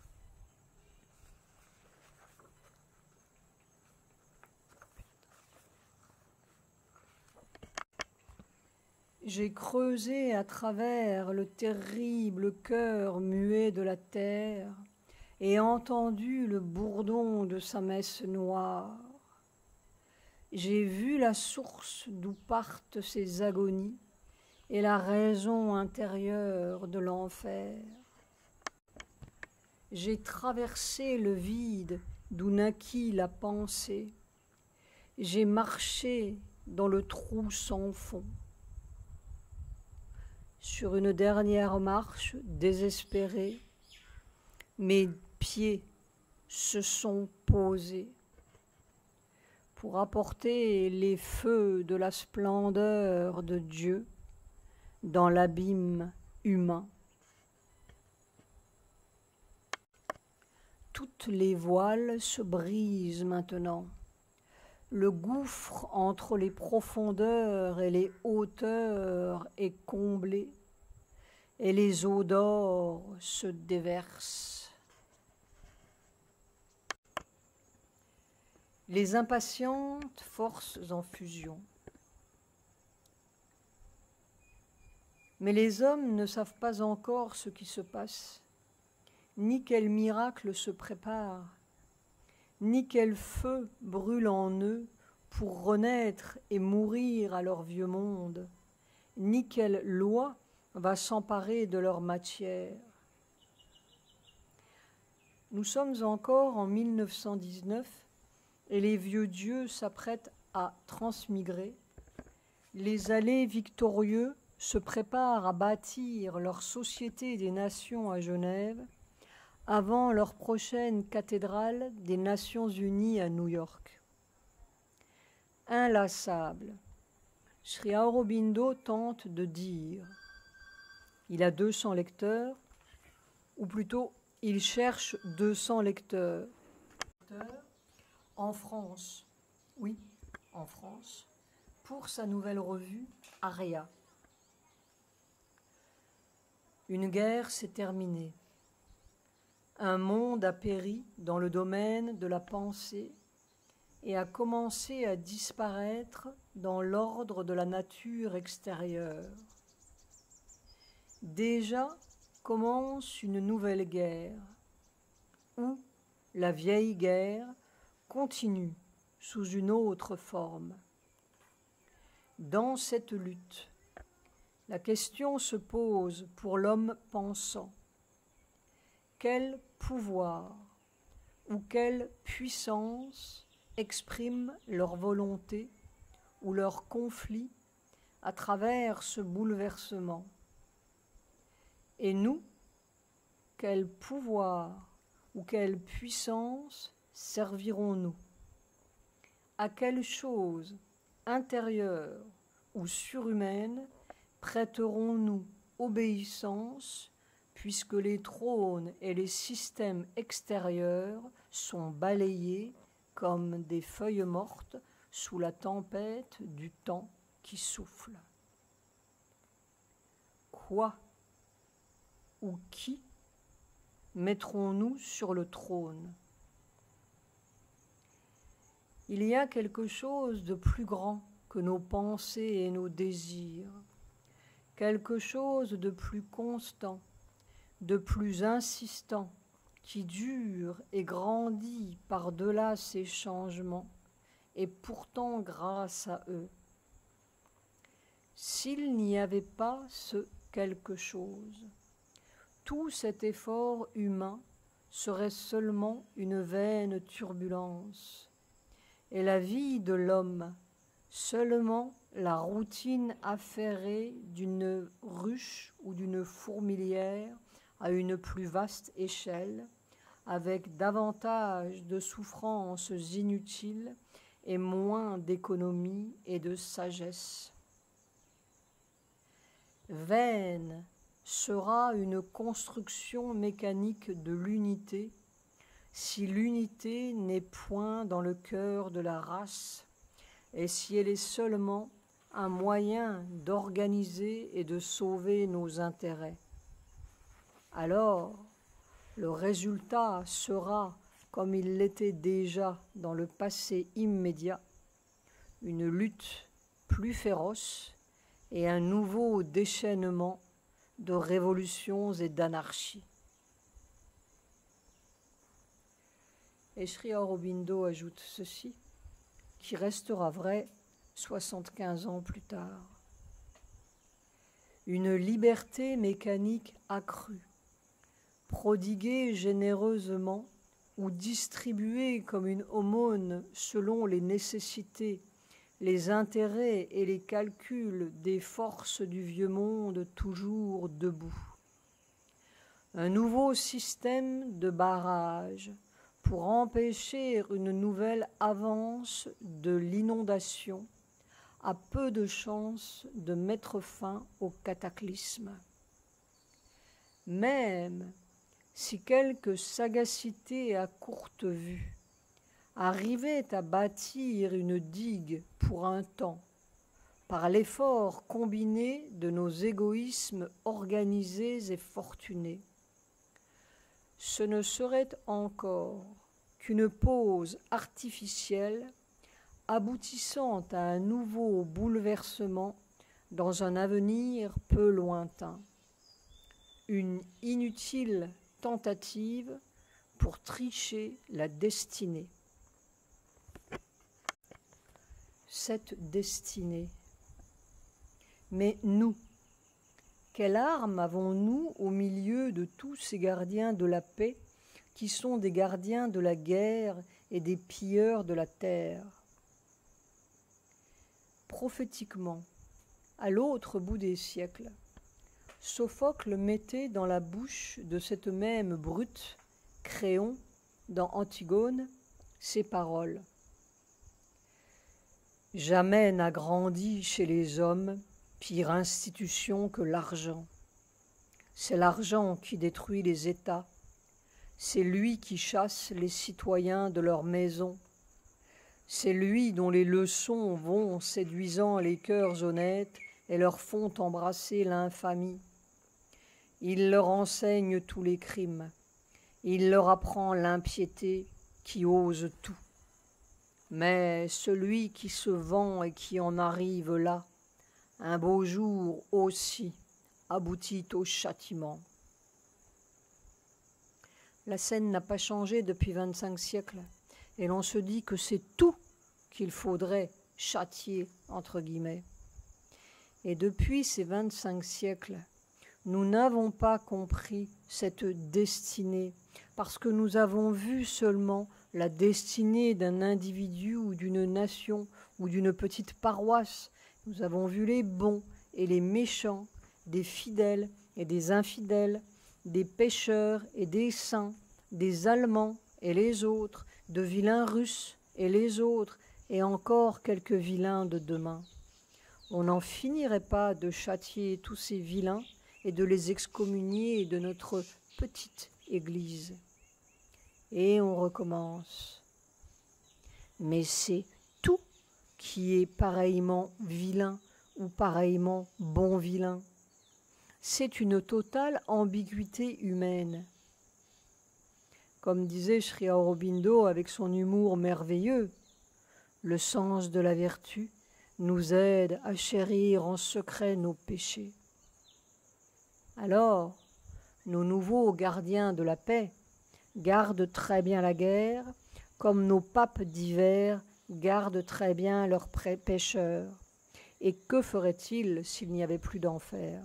[SPEAKER 1] J'ai creusé à travers le terrible cœur muet de la terre et entendu le bourdon de sa messe noire. J'ai vu la source d'où partent ses agonies et la raison intérieure de l'enfer. J'ai traversé le vide d'où naquit la pensée. j'ai marché dans le trou sans fond. Sur une dernière marche désespérée, mes pieds se sont posés pour apporter les feux de la splendeur de Dieu dans l'abîme humain. Toutes les voiles se brisent maintenant. Le gouffre entre les profondeurs et les hauteurs est comblé, et les eaux d'or se déversent. Les impatientes forces en fusion. Mais les hommes ne savent pas encore ce qui se passe, ni quel miracle se prépare, ni quel feu brûle en eux pour renaître et mourir à leur vieux monde, ni quelle loi va s'emparer de leur matière. Nous sommes encore en 1919 et les vieux dieux s'apprêtent à transmigrer. Les allées victorieux se préparent à bâtir leur société des nations à Genève avant leur prochaine cathédrale des Nations Unies à New York. Inlassable, Sri Aurobindo tente de dire. Il a 200 lecteurs, ou plutôt, il cherche 200 lecteurs. En France, oui, en France, pour sa nouvelle revue Aria. Une guerre s'est terminée. Un monde a péri dans le domaine de la pensée et a commencé à disparaître dans l'ordre de la nature extérieure. Déjà commence une nouvelle guerre, où la vieille guerre continue sous une autre forme. Dans cette lutte, la question se pose pour l'homme pensant. Quel pouvoir ou quelle puissance expriment leur volonté ou leur conflit à travers ce bouleversement? Et nous, quel pouvoir ou quelle puissance servirons-nous? À quelle chose intérieure ou surhumaine prêterons-nous obéissance puisque les trônes et les systèmes extérieurs sont balayés comme des feuilles mortes sous la tempête du temps qui souffle? Quoi ou qui mettrons-nous sur le trône? Il y a quelque chose de plus grand que nos pensées et nos désirs, quelque chose de plus constant, de plus insistant, qui dure et grandit par-delà ces changements, et pourtant grâce à eux. S'il n'y avait pas ce quelque chose, tout cet effort humain serait seulement une vaine turbulence, et la vie de l'homme seulement la routine affairée d'une ruche ou d'une fourmilière à une plus vaste échelle, avec davantage de souffrances inutiles et moins d'économie et de sagesse. Vaine sera une construction mécanique de l'unité si l'unité n'est point dans le cœur de la race et si elle est seulement un moyen d'organiser et de sauver nos intérêts. Alors, le résultat sera, comme il l'était déjà dans le passé immédiat, une lutte plus féroce et un nouveau déchaînement de révolutions et d'anarchie. Et Sri Aurobindo ajoute ceci, qui restera vrai 75 ans plus tard. Une liberté mécanique accrue, prodiguée généreusement ou distribués comme une aumône selon les nécessités, les intérêts et les calculs des forces du vieux monde toujours debout. Un nouveau système de barrage pour empêcher une nouvelle avance de l'inondation a peu de chances de mettre fin au cataclysme. Même si quelque sagacité à courte vue arrivait à bâtir une digue pour un temps, par l'effort combiné de nos égoïsmes organisés et fortunés, ce ne serait encore qu'une pause artificielle aboutissant à un nouveau bouleversement dans un avenir peu lointain, une inutile tentative pour tricher la destinée. Cette destinée. Mais nous, quelle arme avons-nous au milieu de tous ces gardiens de la paix qui sont des gardiens de la guerre et des pilleurs de la terre? Prophétiquement, à l'autre bout des siècles, Sophocle mettait dans la bouche de cette même brute, Créon, dans Antigone, ces paroles. « Jamais n'a grandi chez les hommes pire institution que l'argent. C'est l'argent qui détruit les États. C'est lui qui chasse les citoyens de leur maison. C'est lui dont les leçons vont séduisant les cœurs honnêtes et leur font embrasser l'infamie. Il leur enseigne tous les crimes. Il leur apprend l'impiété qui ose tout. Mais celui qui se vend et qui en arrive là, un beau jour aussi aboutit au châtiment. » La scène n'a pas changé depuis 25 siècles, et l'on se dit que c'est tout qu'il faudrait châtier, entre guillemets. Et depuis ces 25 siècles, nous n'avons pas compris cette destinée, parce que nous avons vu seulement la destinée d'un individu ou d'une nation ou d'une petite paroisse. Nous avons vu les bons et les méchants, des fidèles et des infidèles, des pécheurs et des saints, des Allemands et les autres, de vilains Russes et les autres, et encore quelques vilains de demain. On n'en finirait pas de châtier tous ces vilains et de les excommunier de notre petite Église. Et on recommence. Mais c'est tout qui est pareillement vilain ou pareillement bon vilain. C'est une totale ambiguïté humaine. Comme disait Sri Aurobindo avec son humour merveilleux, le sens de la vertu nous aide à chérir en secret nos péchés. Alors, nos nouveaux gardiens de la paix gardent très bien la guerre, comme nos papes d'hiver gardent très bien leurs pécheurs. Et que ferait-il s'il n'y avait plus d'enfer?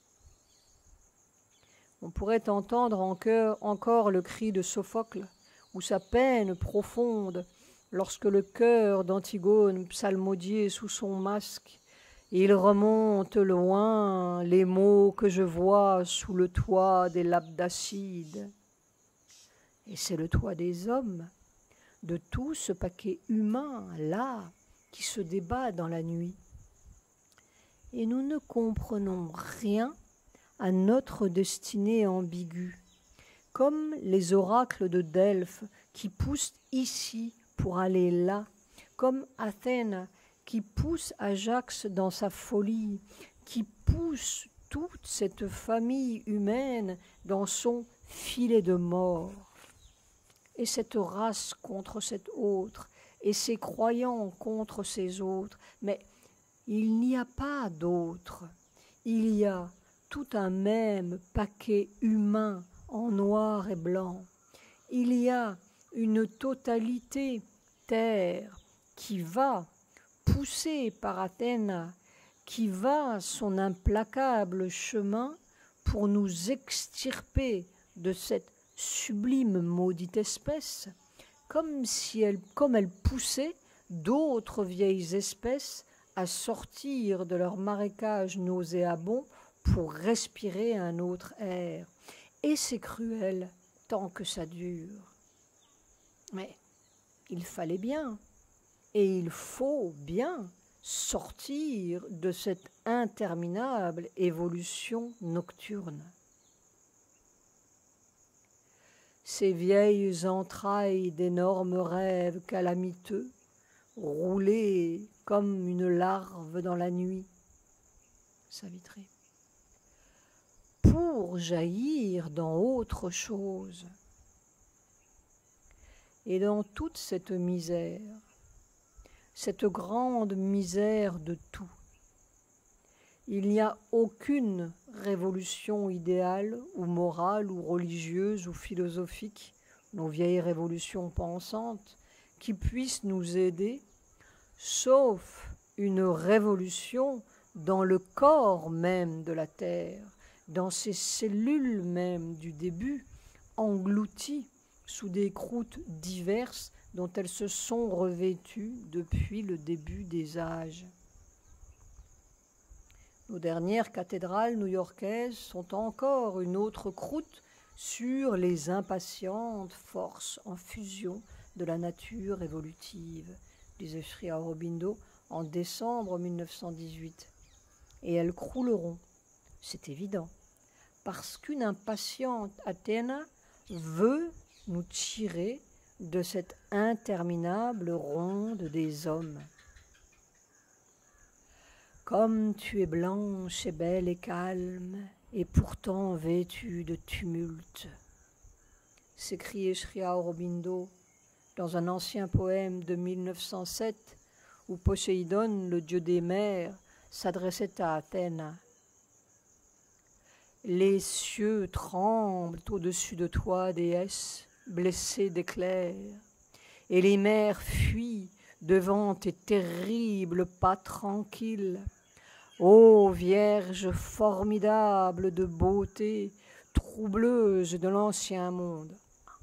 [SPEAKER 1] On pourrait entendre encore le cri de Sophocle, ou sa peine profonde, lorsque le cœur d'Antigone psalmodiait sous son masque. Il remonte loin les mots que je vois sous le toit des Labdacides. Et c'est le toit des hommes, de tout ce paquet humain là qui se débat dans la nuit. Et nous ne comprenons rien à notre destinée ambiguë, comme les oracles de Delphes qui poussent ici pour aller là, comme Athènes qui pousse Ajax dans sa folie, qui pousse toute cette famille humaine dans son filet de mort. Et cette race contre cette autre, et ces croyants contre ces autres. Mais il n'y a pas d'autre. Il y a tout un même paquet humain en noir et blanc. Il y a une totalité terre qui va, poussée par Athènes, qui va son implacable chemin pour nous extirper de cette sublime maudite espèce, comme elle poussait d'autres vieilles espèces à sortir de leur marécage nauséabond pour respirer un autre air. Et c'est cruel tant que ça dure. Mais il fallait bien, et il faut bien sortir de cette interminable évolution nocturne. Ces vieilles entrailles d'énormes rêves calamiteux, roulées comme une larve dans la nuit, Savitri, pour jaillir dans autre chose. Et dans toute cette misère, cette grande misère de tout, il n'y a aucune révolution idéale ou morale ou religieuse ou philosophique, nos vieilles révolutions pensantes, qui puisse nous aider, sauf une révolution dans le corps même de la Terre, dans ces cellules même du début, englouties sous des croûtes diverses dont elles se sont revêtues depuis le début des âges. Nos dernières cathédrales new-yorkaises sont encore une autre croûte sur les impatientes forces en fusion de la nature évolutive, disait Sri Aurobindo en décembre 1918. Et elles crouleront, c'est évident, parce qu'une impatiente Athéna veut nous tirer de cette interminable ronde des hommes. Comme tu es blanche et belle et calme, et pourtant vêtue de tumulte, s'écriait Sri Aurobindo dans un ancien poème de 1907 où Poséidon, le dieu des mers, s'adressait à Athéna. Les cieux tremblent au-dessus de toi, déesse, blessée d'éclairs, et les mers fuient devant tes terribles pas tranquilles. Ô Vierge formidable de beauté, troubleuse de l'ancien monde.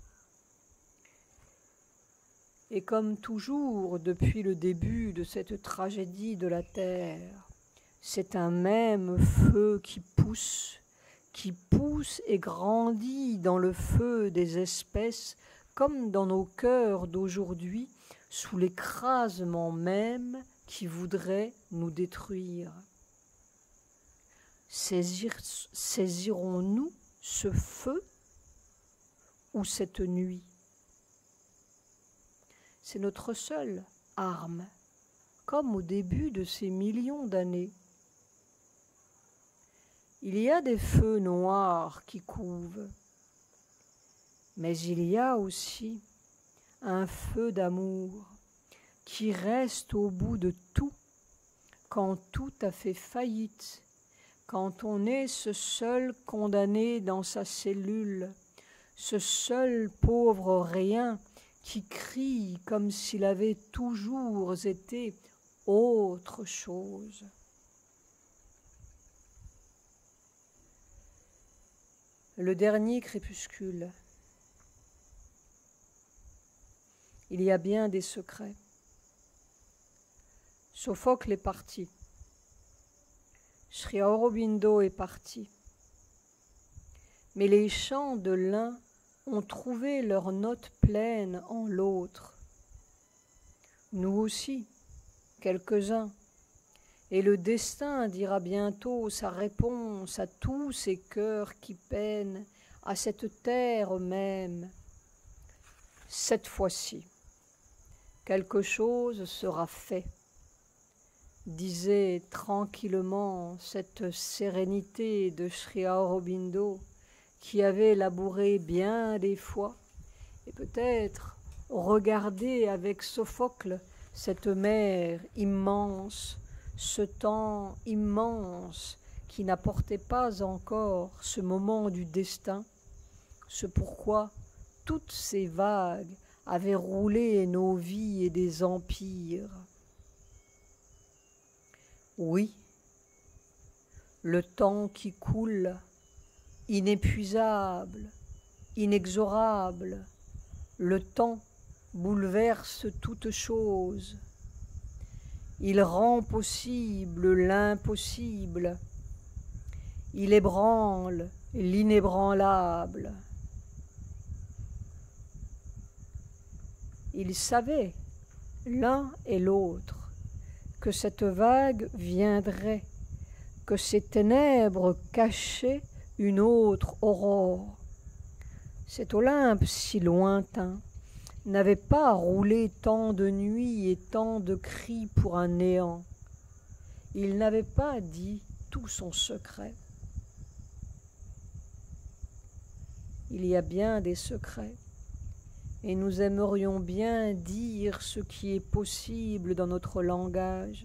[SPEAKER 1] Et comme toujours depuis le début de cette tragédie de la terre, c'est un même feu qui pousse et grandit dans le feu des espèces comme dans nos cœurs d'aujourd'hui, sous l'écrasement même qui voudrait nous détruire. Saisirons-nous ce feu ou cette nuit? C'est notre seule arme, comme au début de ces millions d'années. Il y a des feux noirs qui couvent, mais il y a aussi un feu d'amour qui reste au bout de tout, quand tout a fait faillite, quand on est ce seul condamné dans sa cellule, ce seul pauvre rien qui crie comme s'il avait toujours été autre chose. Le dernier crépuscule. Il y a bien des secrets. Sophocle est parti. Sri Aurobindo est parti. Mais les chants de l'un ont trouvé leur note pleine en l'autre. Nous aussi, quelques-uns. Et le destin dira bientôt sa réponse à tous ces cœurs qui peinent, à cette terre même. Cette fois-ci, quelque chose sera fait, disait tranquillement cette sérénité de Sri Aurobindo qui avait labouré bien des fois et peut-être regardé avec Sophocle cette mer immense, ce temps immense qui n'apportait pas encore ce moment du destin, ce pourquoi toutes ces vagues avaient roulé nos vies et des empires. Oui, le temps qui coule, inépuisable, inexorable, le temps bouleverse toute chose. Il rend possible l'impossible. Il ébranle l'inébranlable. Ils savaient, l'un et l'autre, que cette vague viendrait, que ces ténèbres cachaient une autre aurore. Cet Olympe si lointain n'avait pas roulé tant de nuits et tant de cris pour un néant. Il n'avait pas dit tout son secret. Il y a bien des secrets, et nous aimerions bien dire ce qui est possible dans notre langage.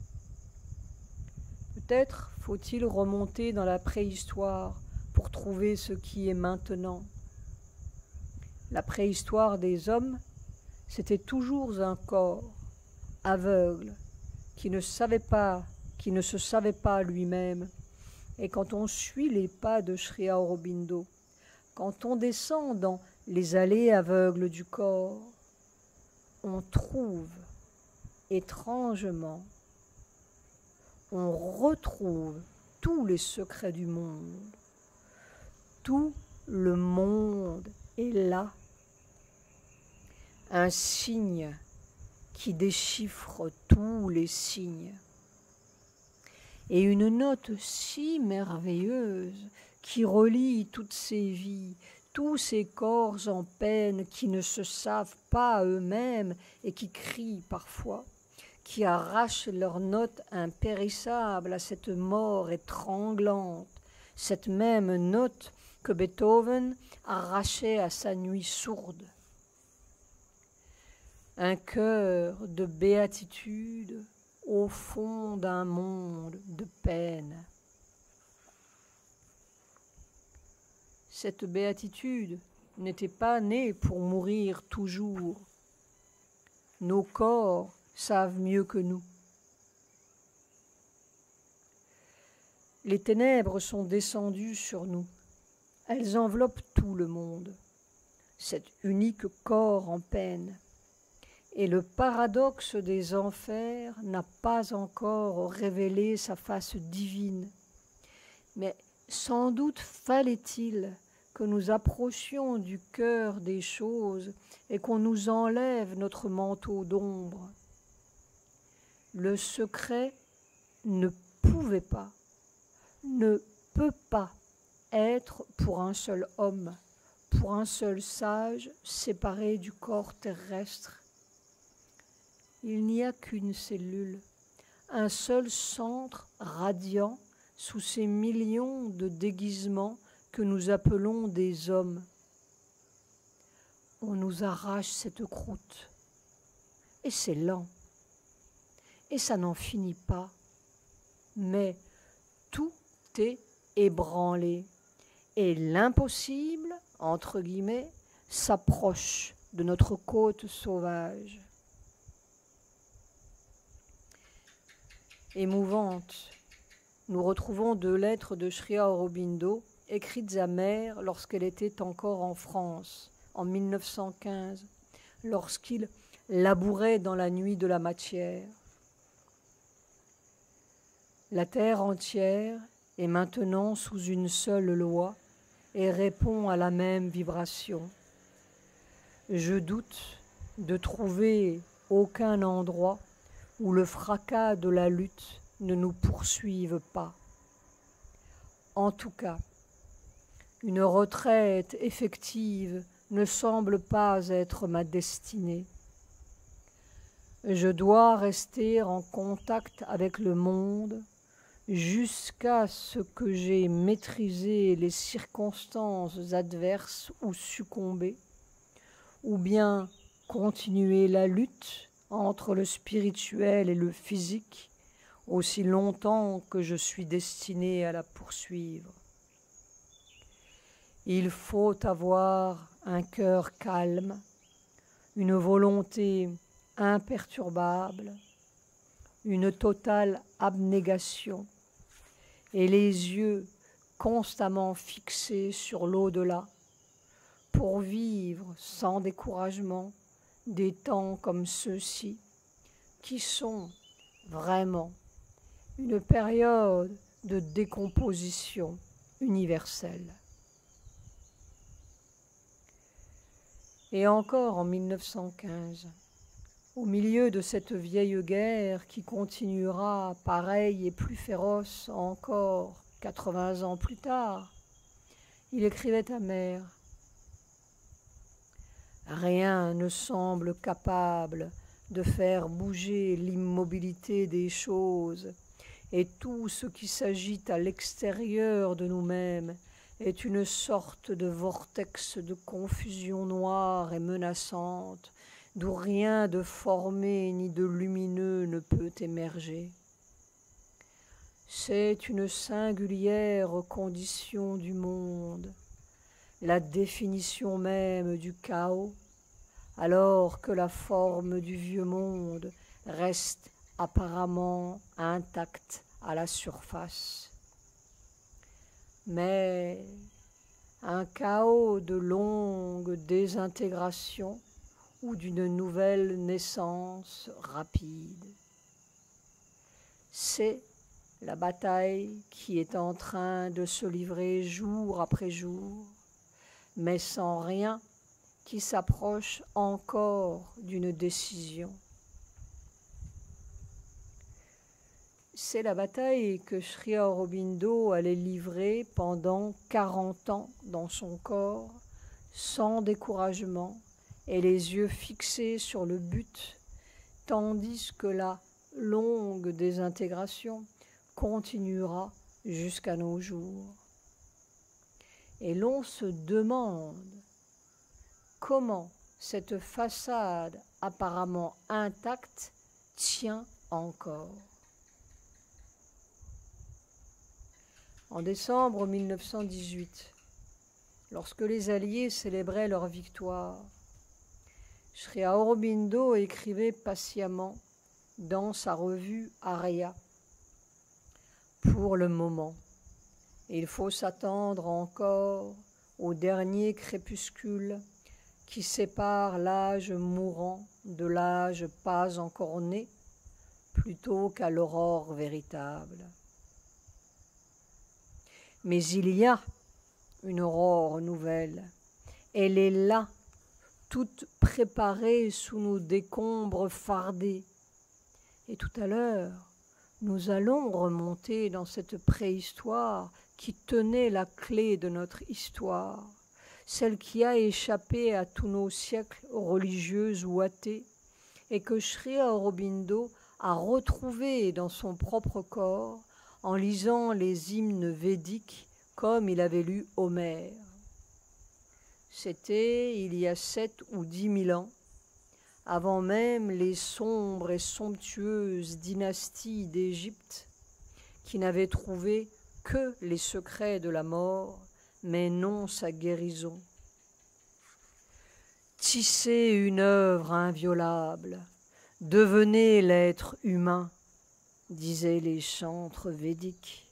[SPEAKER 1] Peut-être faut-il remonter dans la préhistoire pour trouver ce qui est maintenant. La préhistoire des hommes, c'était toujours un corps aveugle qui ne se savait pas lui-même. Et quand on suit les pas de Sri Aurobindo, quand on descend dans les allées aveugles du corps, on trouve étrangement, on retrouve tous les secrets du monde. Tout le monde est là. Un signe qui déchiffre tous les signes. Et une note si merveilleuse qui relie toutes ces vies, tous ces corps en peine qui ne se savent pas eux-mêmes et qui crient parfois, qui arrachent leurs notes impérissables à cette mort étranglante, cette même note que Beethoven arrachait à sa nuit sourde. Un cœur de béatitude au fond d'un monde de peine. Cette béatitude n'était pas née pour mourir toujours. Nos corps savent mieux que nous. Les ténèbres sont descendues sur nous. Elles enveloppent tout le monde, cet unique corps en peine. Et le paradoxe des enfers n'a pas encore révélé sa face divine. Mais sans doute fallait-il que nous approchions du cœur des choses et qu'on nous enlève notre manteau d'ombre. Le secret ne pouvait pas, ne peut pas être pour un seul homme, pour un seul sage séparé du corps terrestre. Il n'y a qu'une cellule, un seul centre radiant sous ces millions de déguisements que nous appelons des hommes. On nous arrache cette croûte, et c'est lent, et ça n'en finit pas, mais tout est ébranlé, et l'impossible, entre guillemets, s'approche de notre côte sauvage. Émouvante, nous retrouvons 2 lettres de Sri Aurobindo écrites à Mère lorsqu'elle était encore en France, en 1915, lorsqu'il labourait dans la nuit de la matière. La terre entière est maintenant sous une seule loi et répond à la même vibration. Je doute de trouver aucun endroit où le fracas de la lutte ne nous poursuive pas. En tout cas, une retraite effective ne semble pas être ma destinée. Je dois rester en contact avec le monde jusqu'à ce que j'aie maîtrisé les circonstances adverses ou succomber, ou bien continuer la lutte entre le spirituel et le physique aussi longtemps que je suis destiné à la poursuivre. Il faut avoir un cœur calme, une volonté imperturbable, une totale abnégation et les yeux constamment fixés sur l'au-delà pour vivre sans découragement des temps comme ceux-ci, qui sont vraiment une période de décomposition universelle. Et encore en 1915, au milieu de cette vieille guerre qui continuera pareille et plus féroce encore 80 ans plus tard, il écrivait amer. Rien ne semble capable de faire bouger l'immobilité des choses, et tout ce qui s'agite à l'extérieur de nous-mêmes est une sorte de vortex de confusion noire et menaçante, d'où rien de formé ni de lumineux ne peut émerger. C'est une singulière condition du monde, la définition même du chaos, alors que la forme du vieux monde reste apparemment intacte à la surface. Mais un chaos de longue désintégration ou d'une nouvelle naissance rapide. C'est la bataille qui est en train de se livrer jour après jour, mais sans rien qui s'approche encore d'une décision. C'est la bataille que Sri Aurobindo allait livrer pendant 40 ans dans son corps, sans découragement et les yeux fixés sur le but, tandis que la longue désintégration continuera jusqu'à nos jours. Et l'on se demande comment cette façade apparemment intacte tient encore. En décembre 1918, lorsque les Alliés célébraient leur victoire, Sri Aurobindo écrivait patiemment dans sa revue Arya. Pour le moment, il faut s'attendre encore au dernier crépuscule qui sépare l'âge mourant de l'âge pas encore né, plutôt qu'à l'aurore véritable. Mais il y a une aurore nouvelle. Elle est là, toute préparée sous nos décombres fardés. Et tout à l'heure, nous allons remonter dans cette préhistoire qui tenait la clé de notre histoire, celle qui a échappé à tous nos siècles religieux ou athées, et que Sri Aurobindo a retrouvée dans son propre corps, en lisant les hymnes védiques comme il avait lu Homère. C'était il y a 7 ou 10 000 ans, avant même les sombres et somptueuses dynasties d'Égypte, qui n'avaient trouvé que les secrets de la mort, mais non sa guérison. Tissez une œuvre inviolable, devenez l'être humain, disaient les chantres védiques.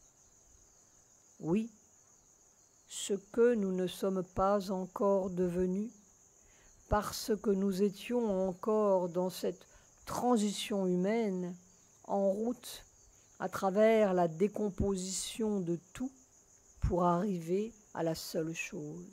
[SPEAKER 1] Oui, ce que nous ne sommes pas encore devenus, parce que nous étions encore dans cette transition humaine, en route à travers la décomposition de tout pour arriver à la seule chose.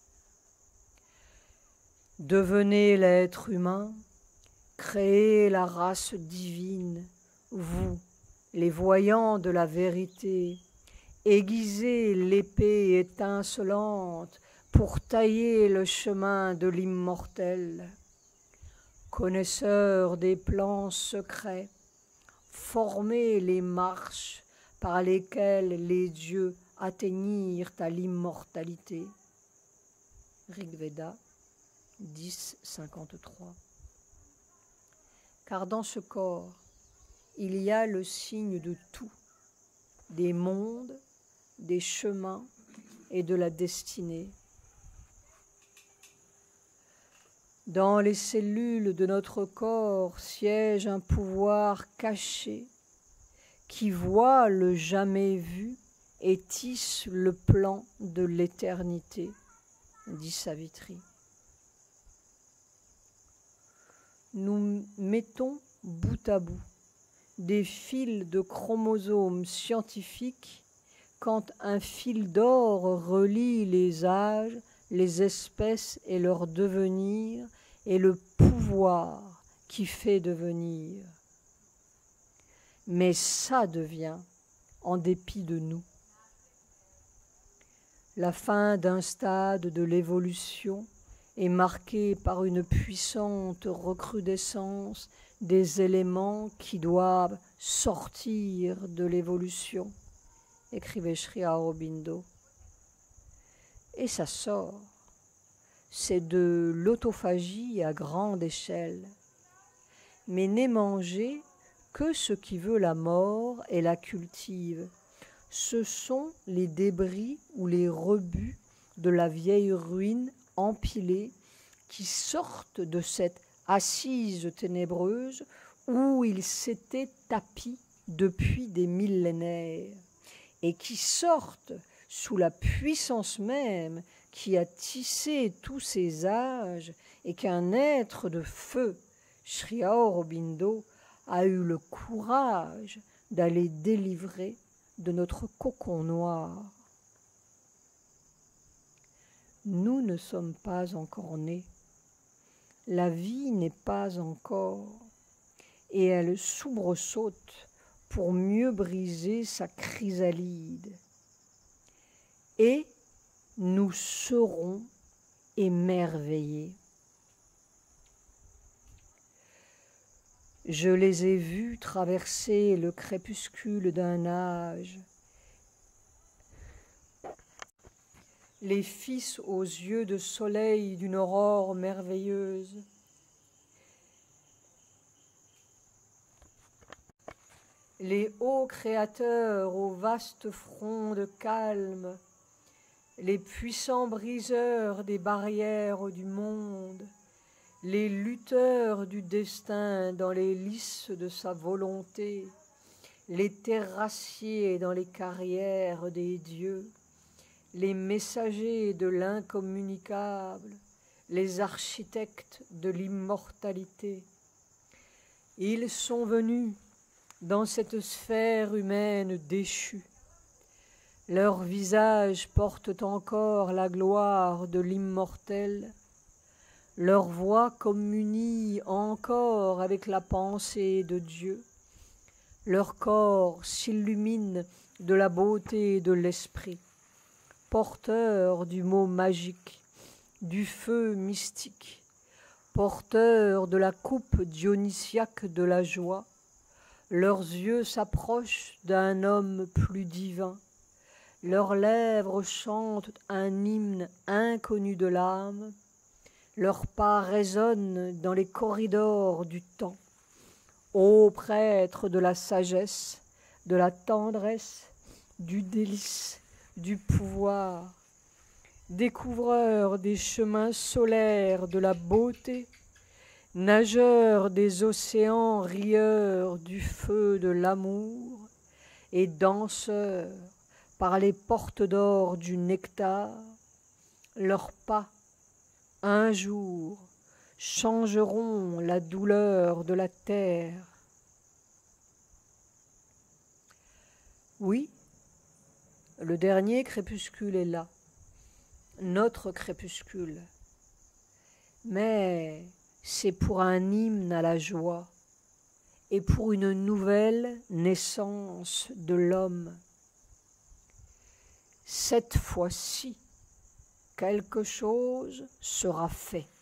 [SPEAKER 1] Devenez l'être humain, créez la race divine, vous, les voyants de la vérité, aiguisez l'épée étincelante pour tailler le chemin de l'immortel. Connaisseurs des plans secrets, formez les marches par lesquelles les dieux atteignirent à l'immortalité. Rig Veda 10.53. Car dans ce corps, il y a le signe de tout, des mondes, des chemins et de la destinée. Dans les cellules de notre corps siège un pouvoir caché qui voit le jamais vu et tisse le plan de l'éternité. dit Savitri. Nous mettons bout à bout des fils de chromosomes scientifiques quand un fil d'or relie les âges, les espèces et leur devenir et le pouvoir qui fait devenir. Mais ça devient en dépit de nous. La fin d'un stade de l'évolution est marquée par une puissante recrudescence des éléments qui doivent sortir de l'évolution, écrivait Sri Aurobindo. Et ça sort. C'est de l'autophagie à grande échelle. Mais n'est mangé que ce qui veut la mort et la cultive. Ce sont les débris ou les rebuts de la vieille ruine empilée qui sortent de cette assise ténébreuse où il s'était tapi depuis des millénaires et qui sortent sous la puissance même qui a tissé tous ces âges et qu'un être de feu, Sri Aurobindo, a eu le courage d'aller délivrer de notre cocon noir. Nous ne sommes pas encore nés. La vie n'est pas encore, et elle soubresaute pour mieux briser sa chrysalide. Et nous serons émerveillés. Je les ai vus traverser le crépuscule d'un âge, les fils aux yeux de soleil d'une aurore merveilleuse. Les hauts créateurs au vaste front de calme, les puissants briseurs des barrières du monde, les lutteurs du destin dans les lices de sa volonté, les terrassiers dans les carrières des dieux, les messagers de l'incommunicable, les architectes de l'immortalité. Ils sont venus dans cette sphère humaine déchue. Leurs visages portent encore la gloire de l'immortel. Leur voix communie encore avec la pensée de Dieu. Leur corps s'illumine de la beauté de l'esprit, porteur du mot magique, du feu mystique, porteur de la coupe dionysiaque de la joie. Leurs yeux s'approchent d'un homme plus divin. Leurs lèvres chantent un hymne inconnu de l'âme. Leurs pas résonnent dans les corridors du temps. Ô prêtres de la sagesse, de la tendresse, du délice, du pouvoir, découvreurs des chemins solaires de la beauté, nageurs des océans rieurs du feu de l'amour et danseurs par les portes d'or du nectar, leurs pas, un jour, changeront la douleur de la terre. Oui, le dernier crépuscule est là, notre crépuscule. Mais c'est pour un hymne à la joie et pour une nouvelle naissance de l'homme. Cette fois-ci, quelque chose sera fait.